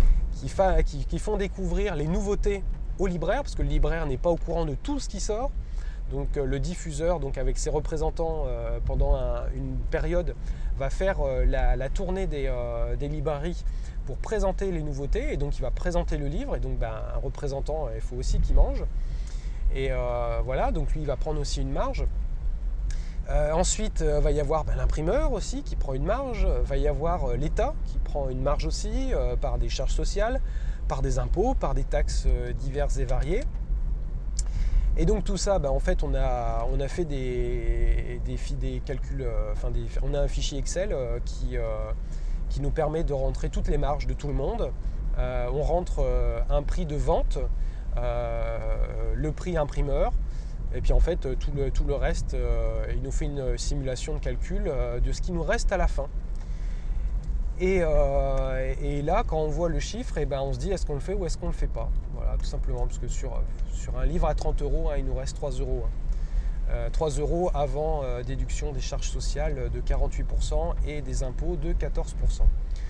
font découvrir les nouveautés au libraire, parce que le libraire n'est pas au courant de tout ce qui sort. Donc le diffuseur, donc avec ses représentants pendant une période, va faire la tournée des librairies pour présenter les nouveautés, et donc il va présenter le livre, et donc un représentant, il faut aussi qu'il mange. Et voilà, donc lui il va prendre aussi une marge. Ensuite, va y avoir l'imprimeur aussi qui prend une marge, va y avoir l'État qui prend une marge aussi par des charges sociales, par des impôts, par des taxes diverses et variées. Et donc tout ça, en fait, on a fait des calculs, on a un fichier Excel qui nous permet de rentrer toutes les marges de tout le monde. On rentre un prix de vente, le prix imprimeur, et puis en fait tout le reste, il nous fait une simulation de calcul de ce qui nous reste à la fin. Et là, quand on voit le chiffre, on se dit est-ce qu'on le fait ou est-ce qu'on ne le fait pas. Voilà, tout simplement, parce que sur un livre à 30 €, il nous reste 3 €. 3 € avant déduction des charges sociales de 48% et des impôts de 14%.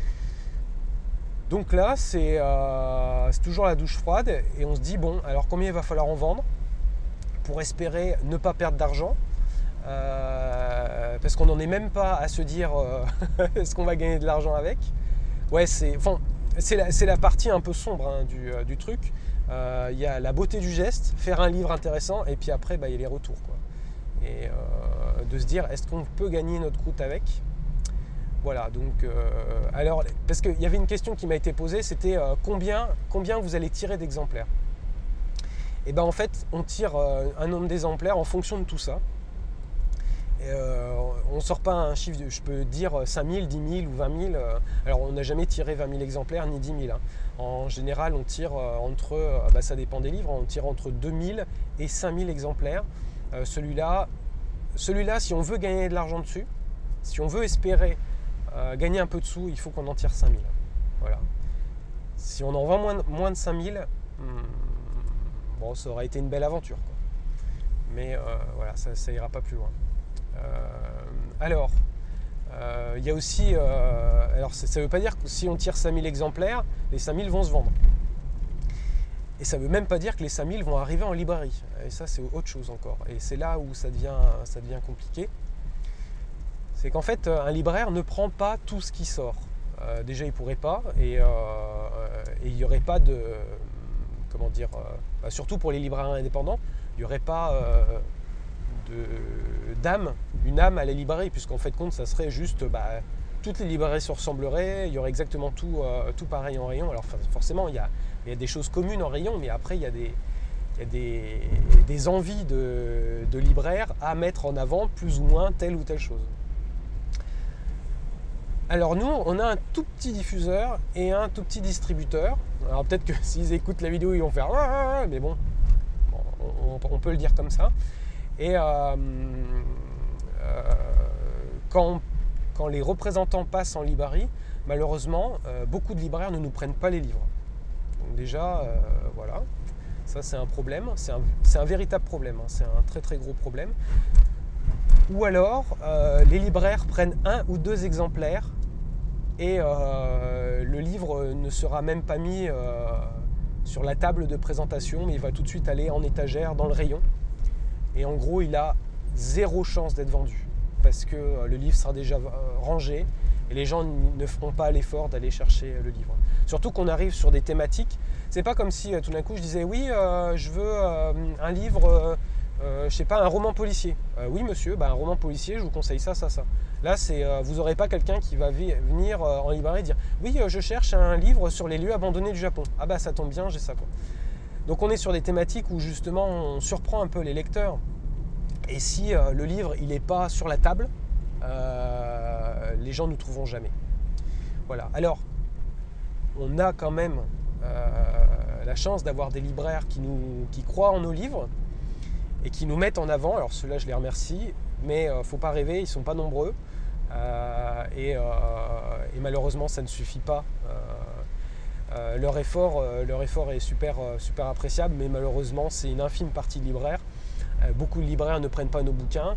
Donc là, c'est toujours la douche froide et on se dit bon, alors combien il va falloir en vendre pour espérer ne pas perdre d'argent, parce qu'on n'en est même pas à se dire est-ce qu'on va gagner de l'argent avec. Ouais, c'est la partie un peu sombre, hein, du truc. Il y a la beauté du geste, faire un livre intéressant, et puis après il y a les retours, quoi. Et de se dire est-ce qu'on peut gagner notre croûte avec. Voilà, donc alors, parce qu'il y avait une question qui m'a été posée, c'était combien vous allez tirer d'exemplaires. Et en fait, on tire un nombre d'exemplaires en fonction de tout ça. On ne sort pas un chiffre, je peux dire 5 000, 10 000 ou 20 000. Alors on n'a jamais tiré 20 000 exemplaires ni 10 000. Hein. En général, on tire ça dépend des livres, on tire entre 2 000 et 5 000 exemplaires. Celui-là, si on veut gagner de l'argent dessus, si on veut espérer gagner un peu de sous, il faut qu'on en tire 5 000. Voilà. Si on en vend moins de 5 000, ça aurait été une belle aventure, quoi. Mais voilà, ça ira pas plus loin. Il y a aussi, ça ne veut pas dire que si on tire 5000 exemplaires, les 5000 vont se vendre. Et ça ne veut même pas dire que les 5000 vont arriver en librairie. Et ça, c'est autre chose encore. Et c'est là où ça devient compliqué. C'est qu'en fait, un libraire ne prend pas tout ce qui sort. Déjà, il ne pourrait pas. Et il n'y aurait pas de... surtout pour les libraires indépendants, il n'y aurait pas... une âme à la librairie, puisqu'en fait compte ça serait juste toutes les librairies se ressembleraient, il y aurait exactement tout pareil en rayon. Alors forcément il y a des choses communes en rayon, mais après il y a des envies de libraires à mettre en avant plus ou moins telle ou telle chose. Alors nous on a un tout petit diffuseur et un tout petit distributeur. Alors peut-être que s'ils écoutent la vidéo ils vont faire mais bon, on peut le dire comme ça. Et quand les représentants passent en librairie, malheureusement, beaucoup de libraires ne nous prennent pas les livres. Donc déjà, voilà, ça c'est un problème, c'est un véritable problème, hein, c'est un très très gros problème. Ou alors, les libraires prennent 1 ou 2 exemplaires et le livre ne sera même pas mis sur la table de présentation, mais il va tout de suite aller en étagère dans le rayon. Et en gros, il a 0 chance d'être vendu parce que le livre sera déjà rangé et les gens ne feront pas l'effort d'aller chercher le livre. Surtout qu'on arrive sur des thématiques. C'est pas comme si tout d'un coup je disais oui, je veux un livre, je sais pas, un roman policier. Oui monsieur, un roman policier, je vous conseille ça, ça, ça. Là, vous n'aurez pas quelqu'un qui va venir en librairie et dire oui, je cherche un livre sur les lieux abandonnés du Japon. Ah bah ça tombe bien, j'ai ça quoi. Donc on est sur des thématiques où justement on surprend un peu les lecteurs. Et si le livre il n'est pas sur la table, les gens ne nous trouveront jamais. Voilà. Alors, on a quand même la chance d'avoir des libraires qui croient en nos livres et qui nous mettent en avant. Alors ceux-là, je les remercie, mais il ne faut pas rêver, ils ne sont pas nombreux. Et malheureusement, ça ne suffit pas. Leur effort est super appréciable, mais malheureusement, c'est une infime partie de libraires. Beaucoup de libraires ne prennent pas nos bouquins,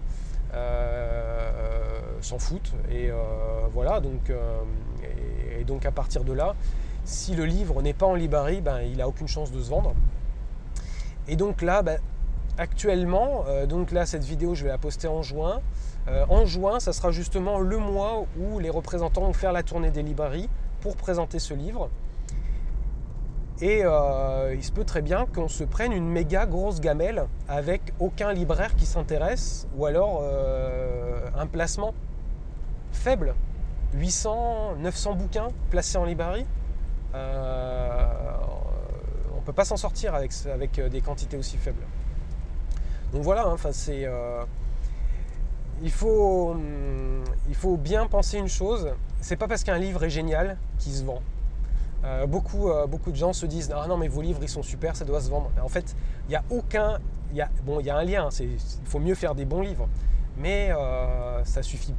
s'en foutent. Et voilà, donc à partir de là, si le livre n'est pas en librairie, il n'a aucune chance de se vendre. Et donc là, actuellement, cette vidéo, je vais la poster en juin. En juin, ça sera justement le mois où les représentants vont faire la tournée des librairies pour présenter ce livre. Et il se peut très bien qu'on se prenne une méga grosse gamelle avec aucun libraire qui s'intéresse, ou alors un placement faible, 800, 900 bouquins placés en librairie. On ne peut pas s'en sortir avec des quantités aussi faibles. Donc voilà, il faut bien penser une chose, c'est pas parce qu'un livre est génial qu'il se vend. Beaucoup de gens se disent ah non mais vos livres ils sont super, ça doit se vendre. En fait, il y a un lien, il faut mieux faire des bons livres, mais ça suffit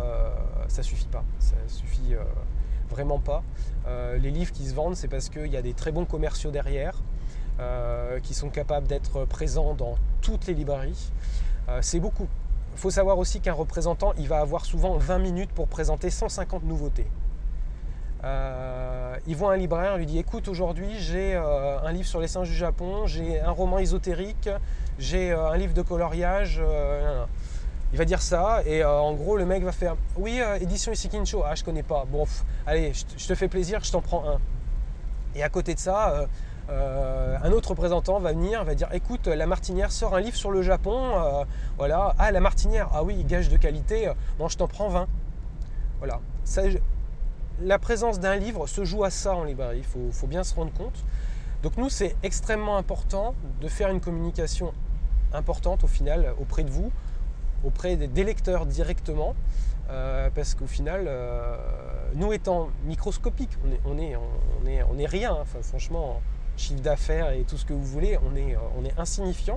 vraiment pas. Les livres qui se vendent, c'est parce qu'il y a des très bons commerciaux derrière qui sont capables d'être présents dans toutes les librairies. C'est beaucoup. Il faut savoir aussi qu'un représentant, il va avoir souvent 20 minutes pour présenter 150 nouveautés. Il voit un libraire, lui dit écoute, aujourd'hui j'ai un livre sur les singes du Japon, j'ai un roman ésotérique, j'ai un livre de coloriage. Il va dire ça et en gros le mec va faire oui, édition Issei-Kinsho, je connais pas, bon allez, je te fais plaisir, je t'en prends un. Et à côté de ça, un autre représentant va venir, va dire écoute, La Martinière sort un livre sur le Japon, voilà, La Martinière, oui, gage de qualité, bon je t'en prends 20. Voilà. Ça, la présence d'un livre se joue à ça en librairie, il faut bien se rendre compte. Donc nous, c'est extrêmement important de faire une communication importante au final auprès de vous, auprès des lecteurs directement, parce qu'au final, nous étant microscopiques, on est rien, franchement, chiffre d'affaires et tout ce que vous voulez, on est insignifiant.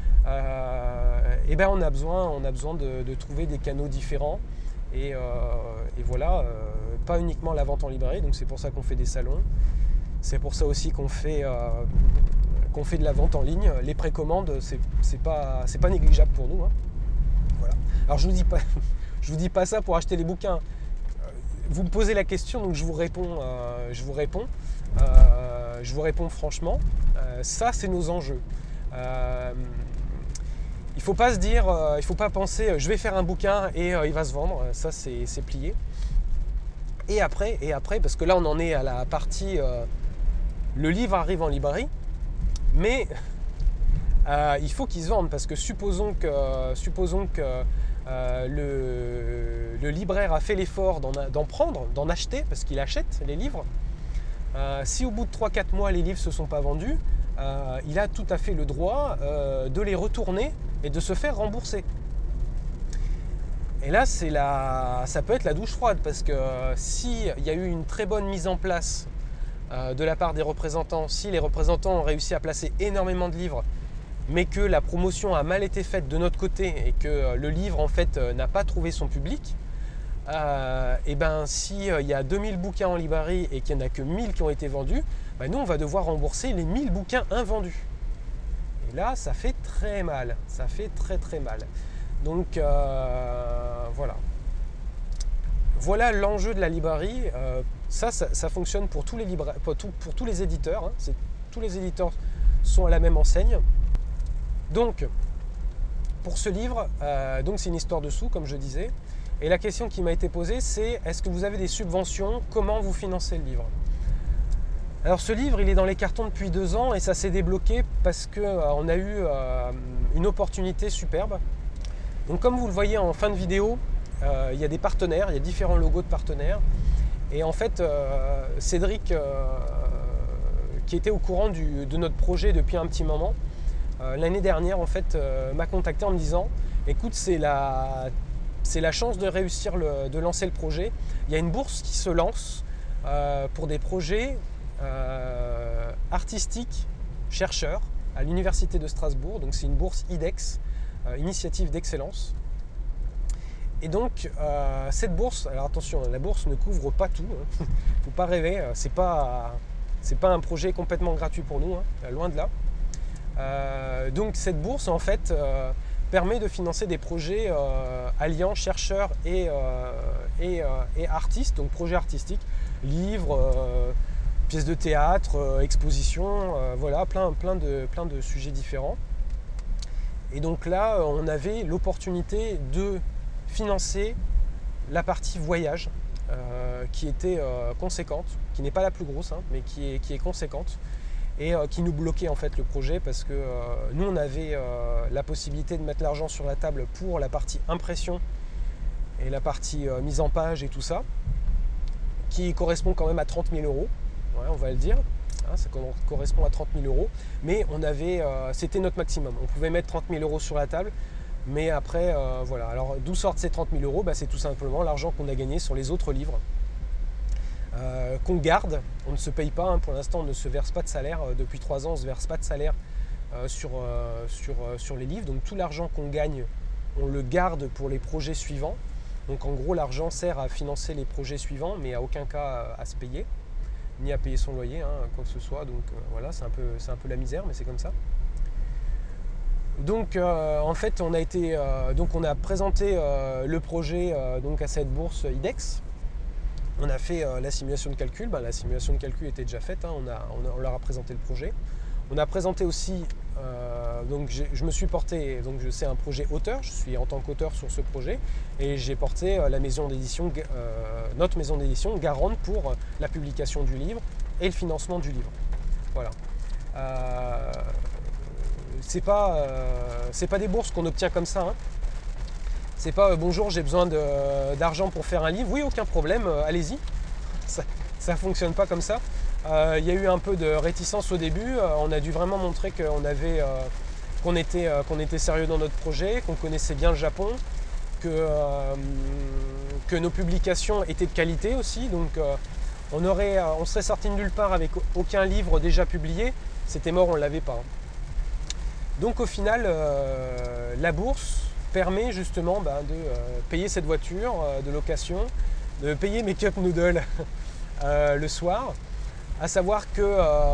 Et on a besoin de trouver des canaux différents. Et voilà, pas uniquement la vente en librairie, donc c'est pour ça qu'on fait des salons, c'est pour ça aussi qu'on fait de la vente en ligne. Les précommandes, c'est pas négligeable pour nous, hein. Voilà. Alors je vous dis pas ça pour acheter les bouquins. Vous me posez la question, donc je vous réponds franchement. Ça, c'est nos enjeux. Il faut pas se dire, il faut pas penser je vais faire un bouquin et il va se vendre, ça c'est plié. Et après, parce que là on en est à la partie le livre arrive en librairie, mais il faut qu'il se vende, parce que supposons que le libraire a fait l'effort d'en prendre, d'en acheter, parce qu'il achète les livres. Si au bout de 3-4 mois les livres ne se sont pas vendus, il a tout à fait le droit de les retourner et de se faire rembourser. Et là, ça peut être la douche froide, parce que s'il y a eu une très bonne mise en place de la part des représentants, si les représentants ont réussi à placer énormément de livres, mais que la promotion a mal été faite de notre côté et que le livre en fait n'a pas trouvé son public, et ben s'il y a 2000 bouquins en librairie et qu'il n'y en a que 1000 qui ont été vendus, ben nous on va devoir rembourser les 1000 bouquins invendus. Et là ça fait très mal, ça fait très très mal. Donc voilà. Voilà l'enjeu de la librairie. Ça fonctionne pour tous les pour tous les éditeurs. Hein. Tous les éditeurs sont à la même enseigne. Donc, pour ce livre, donc c'est une histoire de sous, comme je disais. Et la question qui m'a été posée, c'est est-ce que vous avez des subventions? Comment vous financez le livre? Alors ce livre, il est dans les cartons depuis 2 ans et ça s'est débloqué parce qu'on a eu une opportunité superbe. Donc comme vous le voyez en fin de vidéo, il y a des partenaires, il y a différents logos de partenaires. Et en fait, Cédric, qui était au courant de notre projet depuis un petit moment, l'année dernière, en fait, m'a contacté en me disant « Écoute, c'est la chance de réussir, de lancer le projet. Il y a une bourse qui se lance pour des projets artistiques chercheurs à l'Université de Strasbourg. Donc c'est une bourse IDEX, Initiative d'Excellence. Et donc, cette bourse, alors attention, la bourse ne couvre pas tout, hein. Faut pas rêver, c'est pas un projet complètement gratuit pour nous, hein, loin de là. Donc cette bourse, en fait, permet de financer des projets alliant chercheurs et artistes, donc projets artistiques, livres, pièces de théâtre, expositions, voilà, plein de sujets différents. Et donc là, on avait l'opportunité de financer la partie voyage qui était conséquente, qui n'est pas la plus grosse, hein, mais qui est conséquente et qui nous bloquait en fait le projet parce que nous on avait la possibilité de mettre l'argent sur la table pour la partie impression et la partie mise en page et tout ça qui correspond quand même à 30 000 euros, ouais, on va le dire. Ça correspond à 30 000 euros, mais c'était notre maximum. On pouvait mettre 30 000 euros sur la table, mais après, voilà. Alors, d'où sortent ces 30 000 euros? C'est tout simplement l'argent qu'on a gagné sur les autres livres, qu'on garde. On ne se paye pas, hein. Pour l'instant, on ne se verse pas de salaire. Depuis 3 ans, on ne se verse pas de salaire sur les livres. Donc, tout l'argent qu'on gagne, on le garde pour les projets suivants. Donc, en gros, l'argent sert à financer les projets suivants, mais à aucun cas à se payer, ni à payer son loyer, hein, quoi que ce soit. Donc voilà, c'est un peu la misère, mais c'est comme ça. Donc en fait, on a présenté le projet donc à cette bourse IDEX. On a fait la simulation de calcul. La simulation de calcul était déjà faite, hein, on leur a présenté le projet. On a présenté aussi, donc je me suis porté, donc c'est un projet auteur, je suis en tant qu'auteur sur ce projet, et j'ai porté la maison d'édition, notre maison d'édition garante pour la publication du livre et le financement du livre. Voilà. C'est pas des bourses qu'on obtient comme ça, hein. C'est pas bonjour, j'ai besoin d'argent pour faire un livre. Oui, aucun problème, allez-y. Ça fonctionne pas comme ça. Il y a eu un peu de réticence au début. On a dû vraiment montrer qu'on était sérieux dans notre projet, qu'on connaissait bien le Japon, que nos publications étaient de qualité aussi. Donc on serait sorti de nulle part avec aucun livre déjà publié. C'était mort, on ne l'avait pas. Donc au final, la bourse permet justement de payer cette voiture de location, de payer mes cup noodles le soir. À savoir que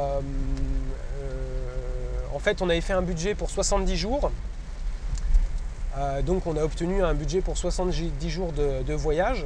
en fait on avait fait un budget pour 70 jours, donc on a obtenu un budget pour 70 jours de voyage,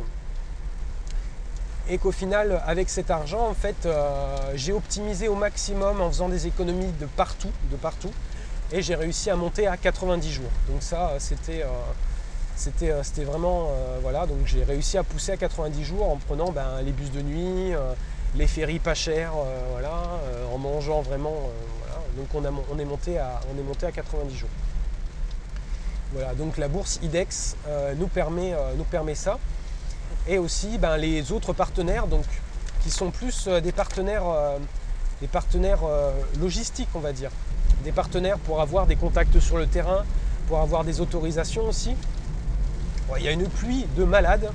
et qu'au final avec cet argent en fait j'ai optimisé au maximum en faisant des économies de partout, et j'ai réussi à monter à 90 jours. Donc ça c'était vraiment voilà, donc j'ai réussi à pousser à 90 jours en prenant les bus de nuit, les ferries pas chers, voilà, en mangeant vraiment, voilà. Donc on est monté à 90 jours. Voilà, donc la bourse IDEX nous permet ça, et aussi les autres partenaires, donc qui sont plus des partenaires logistiques, on va dire, des partenaires pour avoir des contacts sur le terrain, pour avoir des autorisations aussi. Bon, il y a une pluie de malades.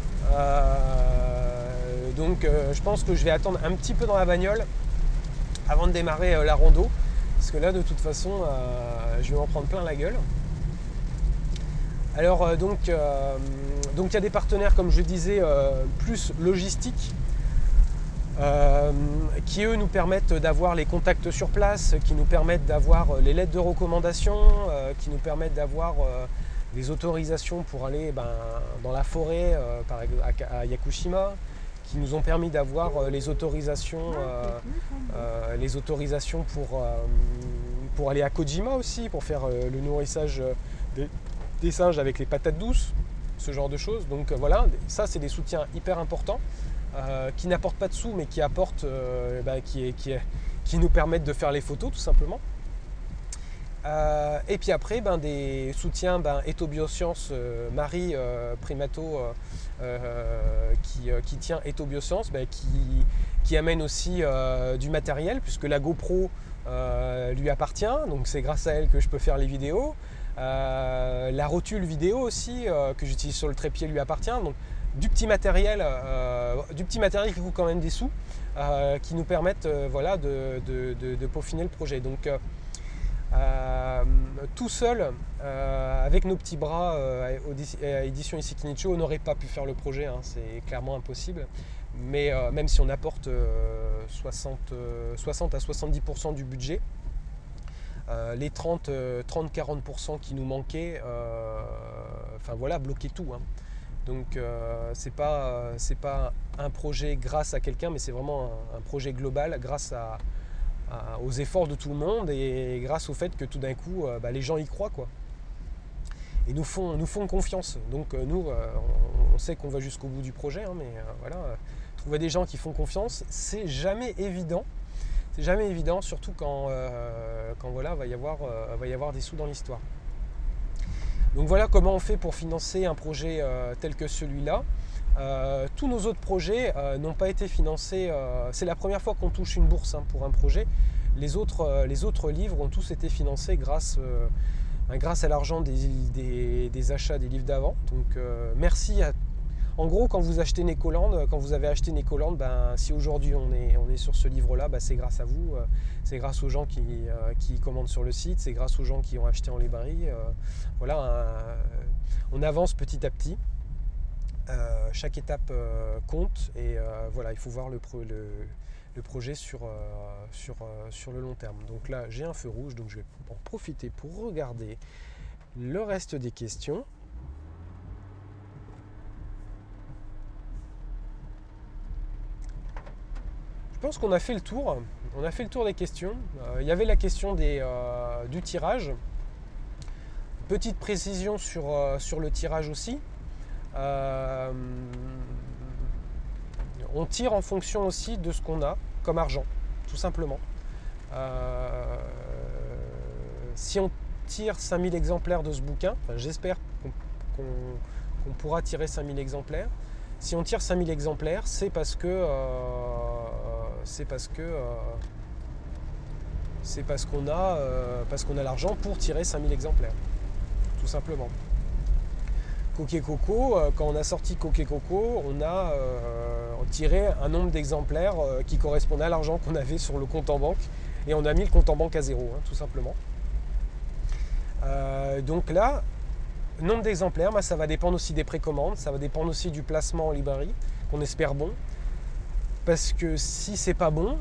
Donc je pense que je vais attendre un petit peu dans la bagnole avant de démarrer la rando, parce que là de toute façon je vais m'en prendre plein la gueule. Alors donc il y a des partenaires, comme je disais, plus logistiques, qui eux nous permettent d'avoir les contacts sur place, qui nous permettent d'avoir les lettres de recommandation, qui nous permettent d'avoir des autorisations pour aller dans la forêt, par exemple à Yakushima, qui nous ont permis d'avoir les autorisations pour aller à Kojima aussi, pour faire le nourrissage des singes avec les patates douces, ce genre de choses. Donc voilà, ça c'est des soutiens hyper importants qui n'apportent pas de sous mais qui apportent, qui nous permettent de faire les photos tout simplement. Et puis après des soutiens Eto Biosciences, Marie Primato qui tient Eto Biosciences, qui amène aussi du matériel puisque la GoPro lui appartient, donc c'est grâce à elle que je peux faire les vidéos. La rotule vidéo aussi que j'utilise sur le trépied lui appartient, donc du petit matériel qui coûte quand même des sous, qui nous permettent de peaufiner le projet. Donc tout seul, avec nos petits bras à Édition Isekinicho, on n'aurait pas pu faire le projet, hein, c'est clairement impossible. Mais même si on apporte 60 à 70% du budget, les 30-40% qui nous manquaient, bloquaient tout. Hein. Donc c'est pas un projet grâce à quelqu'un, mais c'est vraiment un projet global grâce aux efforts de tout le monde et grâce au fait que tout d'un coup les gens y croient quoi. Et nous font confiance. Donc nous on sait qu'on va jusqu'au bout du projet, hein, mais trouver des gens qui font confiance, c'est jamais évident. C'est jamais évident, surtout quand va y avoir des sous dans l'histoire. Donc voilà comment on fait pour financer un projet tel que celui-là. Tous nos autres projets n'ont pas été financés. C'est la première fois qu'on touche une bourse pour un projet. Les autres livres ont tous été financés grâce à l'argent des achats des livres d'avant. Donc merci à... En gros, quand vous achetez Nekoland, quand vous avez acheté Nekoland, si aujourd'hui on est sur ce livre-là, c'est grâce à vous, c'est grâce aux gens qui commandent sur le site, c'est grâce aux gens qui ont acheté en librairie. On avance petit à petit. Chaque étape compte et il faut voir le projet sur le long terme. Donc là, j'ai un feu rouge, donc je vais en profiter pour regarder le reste des questions. Je pense qu'on a fait le tour. On a fait le tour des questions. Il y avait la question du tirage. Petite précision sur le tirage aussi. On tire en fonction aussi de ce qu'on a comme argent, tout simplement. Si on tire 5000 exemplaires de ce bouquin, j'espère qu'on pourra tirer 5000 exemplaires. Si on tire 5000 exemplaires, c'est parce qu'on a l'argent pour tirer 5000 exemplaires, tout simplement. Coquet Coco, quand on a sorti Coquet Coco, on a tiré un nombre d'exemplaires qui correspondait à l'argent qu'on avait sur le compte en banque et on a mis le compte en banque à zéro, tout simplement. Donc là, nombre d'exemplaires, ça va dépendre aussi des précommandes, ça va dépendre aussi du placement en librairie, qu'on espère bon. Parce que si c'est pas bon,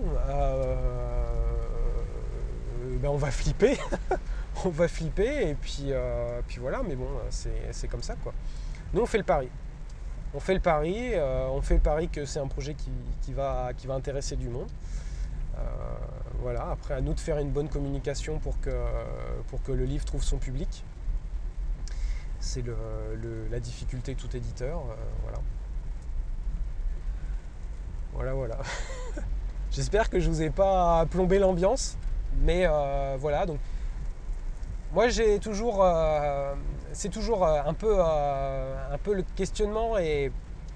on va flipper. On va flipper et puis voilà, mais bon, c'est comme ça quoi. Nous on fait le pari. On fait le pari que c'est un projet qui va intéresser du monde. Après à nous de faire une bonne communication pour que le livre trouve son public. C'est la difficulté de tout éditeur. Voilà. J'espère que je vous ai pas plombé l'ambiance, mais donc moi j'ai toujours c'est toujours un peu le questionnement, et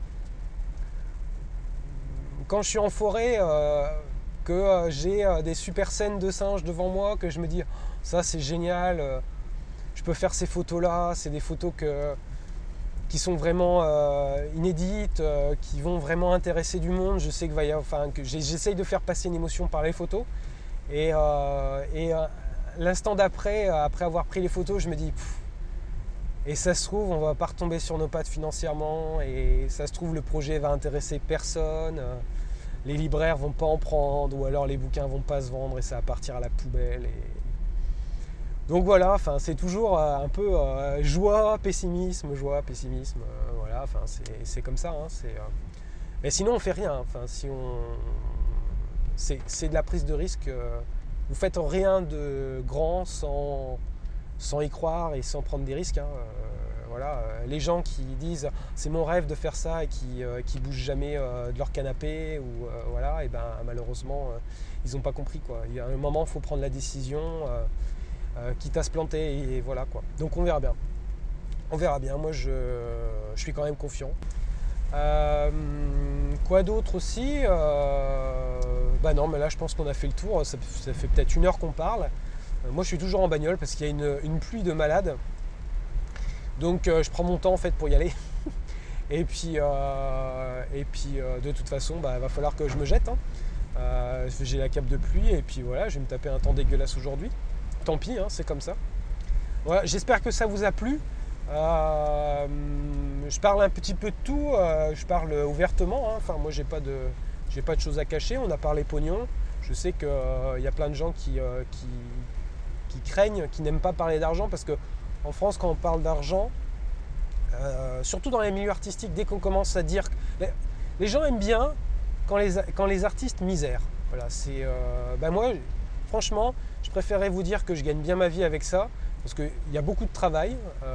quand je suis en forêt que j'ai des super scènes de singes devant moi, que je me dis ça c'est génial, je peux faire ces photos là, c'est des photos qui sont vraiment inédites, qui vont vraiment intéresser du monde. Je sais que j'essaye de faire passer une émotion par les photos, et l'instant d'après, après avoir pris les photos, je me dis Et ça se trouve, on va pas retomber sur nos pattes financièrement, et ça se trouve, le projet va intéresser personne, les libraires vont pas en prendre, ou alors les bouquins vont pas se vendre et ça va partir à la poubelle. Donc voilà, enfin, c'est toujours un peu joie, pessimisme, voilà, enfin, c'est comme ça. Hein, mais sinon, on fait rien. Enfin, c'est de la prise de risque. Vous faites rien de grand sans y croire et sans prendre des risques. Hein. Voilà. Les gens qui disent c'est mon rêve de faire ça et qui bougent jamais de leur canapé, ou voilà, et ben malheureusement ils n'ont pas compris, quoi. Il y a un moment, il faut prendre la décision, quitte à se planter, et voilà, quoi. Donc on verra bien. On verra bien. Moi je suis quand même confiant. Quoi d'autre aussi, bah non, mais là je pense qu'on a fait le tour. Ça fait peut-être 1 heure qu'on parle. Moi je suis toujours en bagnole parce qu'il y a une pluie de malades. Donc je prends mon temps en fait pour y aller. et puis de toute façon, bah, va falloir que je me jette. Hein. J'ai la cape de pluie et puis voilà, je vais me taper un temps dégueulasse aujourd'hui. Tant pis, hein, c'est comme ça. Voilà, j'espère que ça vous a plu. Je parle un petit peu de tout, je parle ouvertement. Hein. Enfin, moi j'ai pas de choses à cacher. On a parlé pognon. Je sais qu'il y a plein de gens qui craignent, qui n'aiment pas parler d'argent, parce que en France, quand on parle d'argent, surtout dans les milieux artistiques, dès qu'on commence à dire, les gens aiment bien quand les artistes misèrent. Voilà, ben moi, franchement, je préférerais vous dire que je gagne bien ma vie avec ça, parce qu'il y a beaucoup de travail,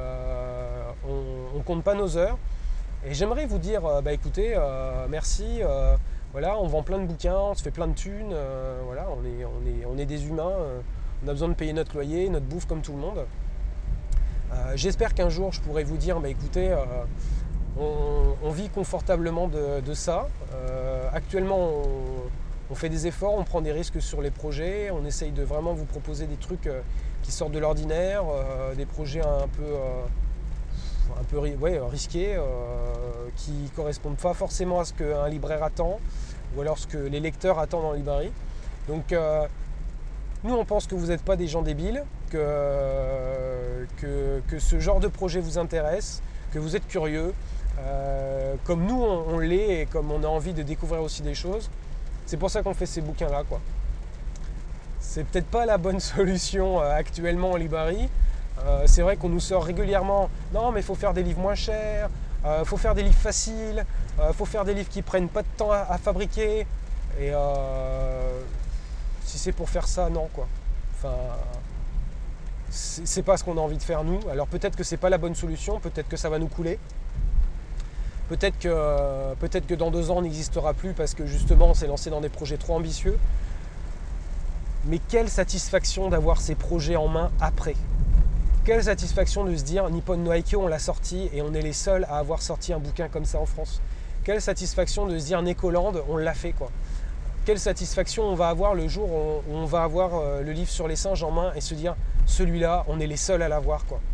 on ne compte pas nos heures, et j'aimerais vous dire, bah écoutez, merci, voilà, on vend plein de bouquins, on se fait plein de thunes, voilà, on est des humains, on a besoin de payer notre loyer, notre bouffe comme tout le monde. J'espère qu'un jour je pourrai vous dire, bah écoutez, on vit confortablement de ça. Actuellement, on fait des efforts, on prend des risques sur les projets, on essaye de vraiment vous proposer des trucs qui sortent de l'ordinaire, des projets un peu risqués, qui ne correspondent pas forcément à ce qu'un libraire attend, ou alors ce que les lecteurs attendent en librairie. Donc nous, on pense que vous n'êtes pas des gens débiles, que ce genre de projet vous intéresse, que vous êtes curieux, comme nous on l'est, et comme on a envie de découvrir aussi des choses. C'est pour ça qu'on fait ces bouquins-là, quoi. C'est peut-être pas la bonne solution actuellement en librairie. C'est vrai qu'on nous sort régulièrement « Non, mais il faut faire des livres moins chers, il faut faire des livres faciles, il faut faire des livres qui prennent pas de temps à fabriquer. » Et si c'est pour faire ça, non, quoi. Enfin, c'est pas ce qu'on a envie de faire, nous. Alors peut-être que c'est pas la bonne solution, peut-être que ça va nous couler. Peut-être que dans 2 ans on n'existera plus parce que justement on s'est lancé dans des projets trop ambitieux. Mais quelle satisfaction d'avoir ces projets en main après. Quelle satisfaction de se dire Nippon no Aikyo, on l'a sorti et on est les seuls à avoir sorti un bouquin comme ça en France. Quelle satisfaction de se dire Nekoland, on l'a fait, quoi. Quelle satisfaction on va avoir le jour où on va avoir le livre sur les singes en main et se dire celui-là, on est les seuls à l'avoir, quoi.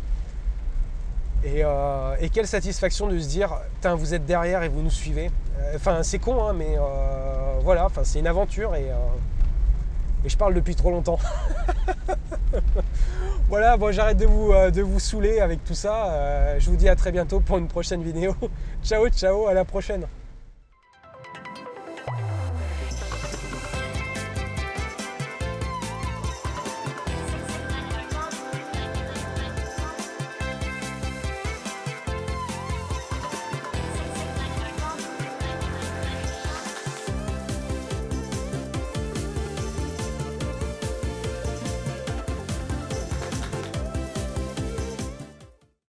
Et quelle satisfaction de se dire putain, vous êtes derrière et vous nous suivez. Enfin, c'est con, hein, mais voilà, enfin, c'est une aventure, et je parle depuis trop longtemps. Voilà, bon, j'arrête de vous saouler avec tout ça. Je vous dis à très bientôt pour une prochaine vidéo. Ciao, ciao, à la prochaine.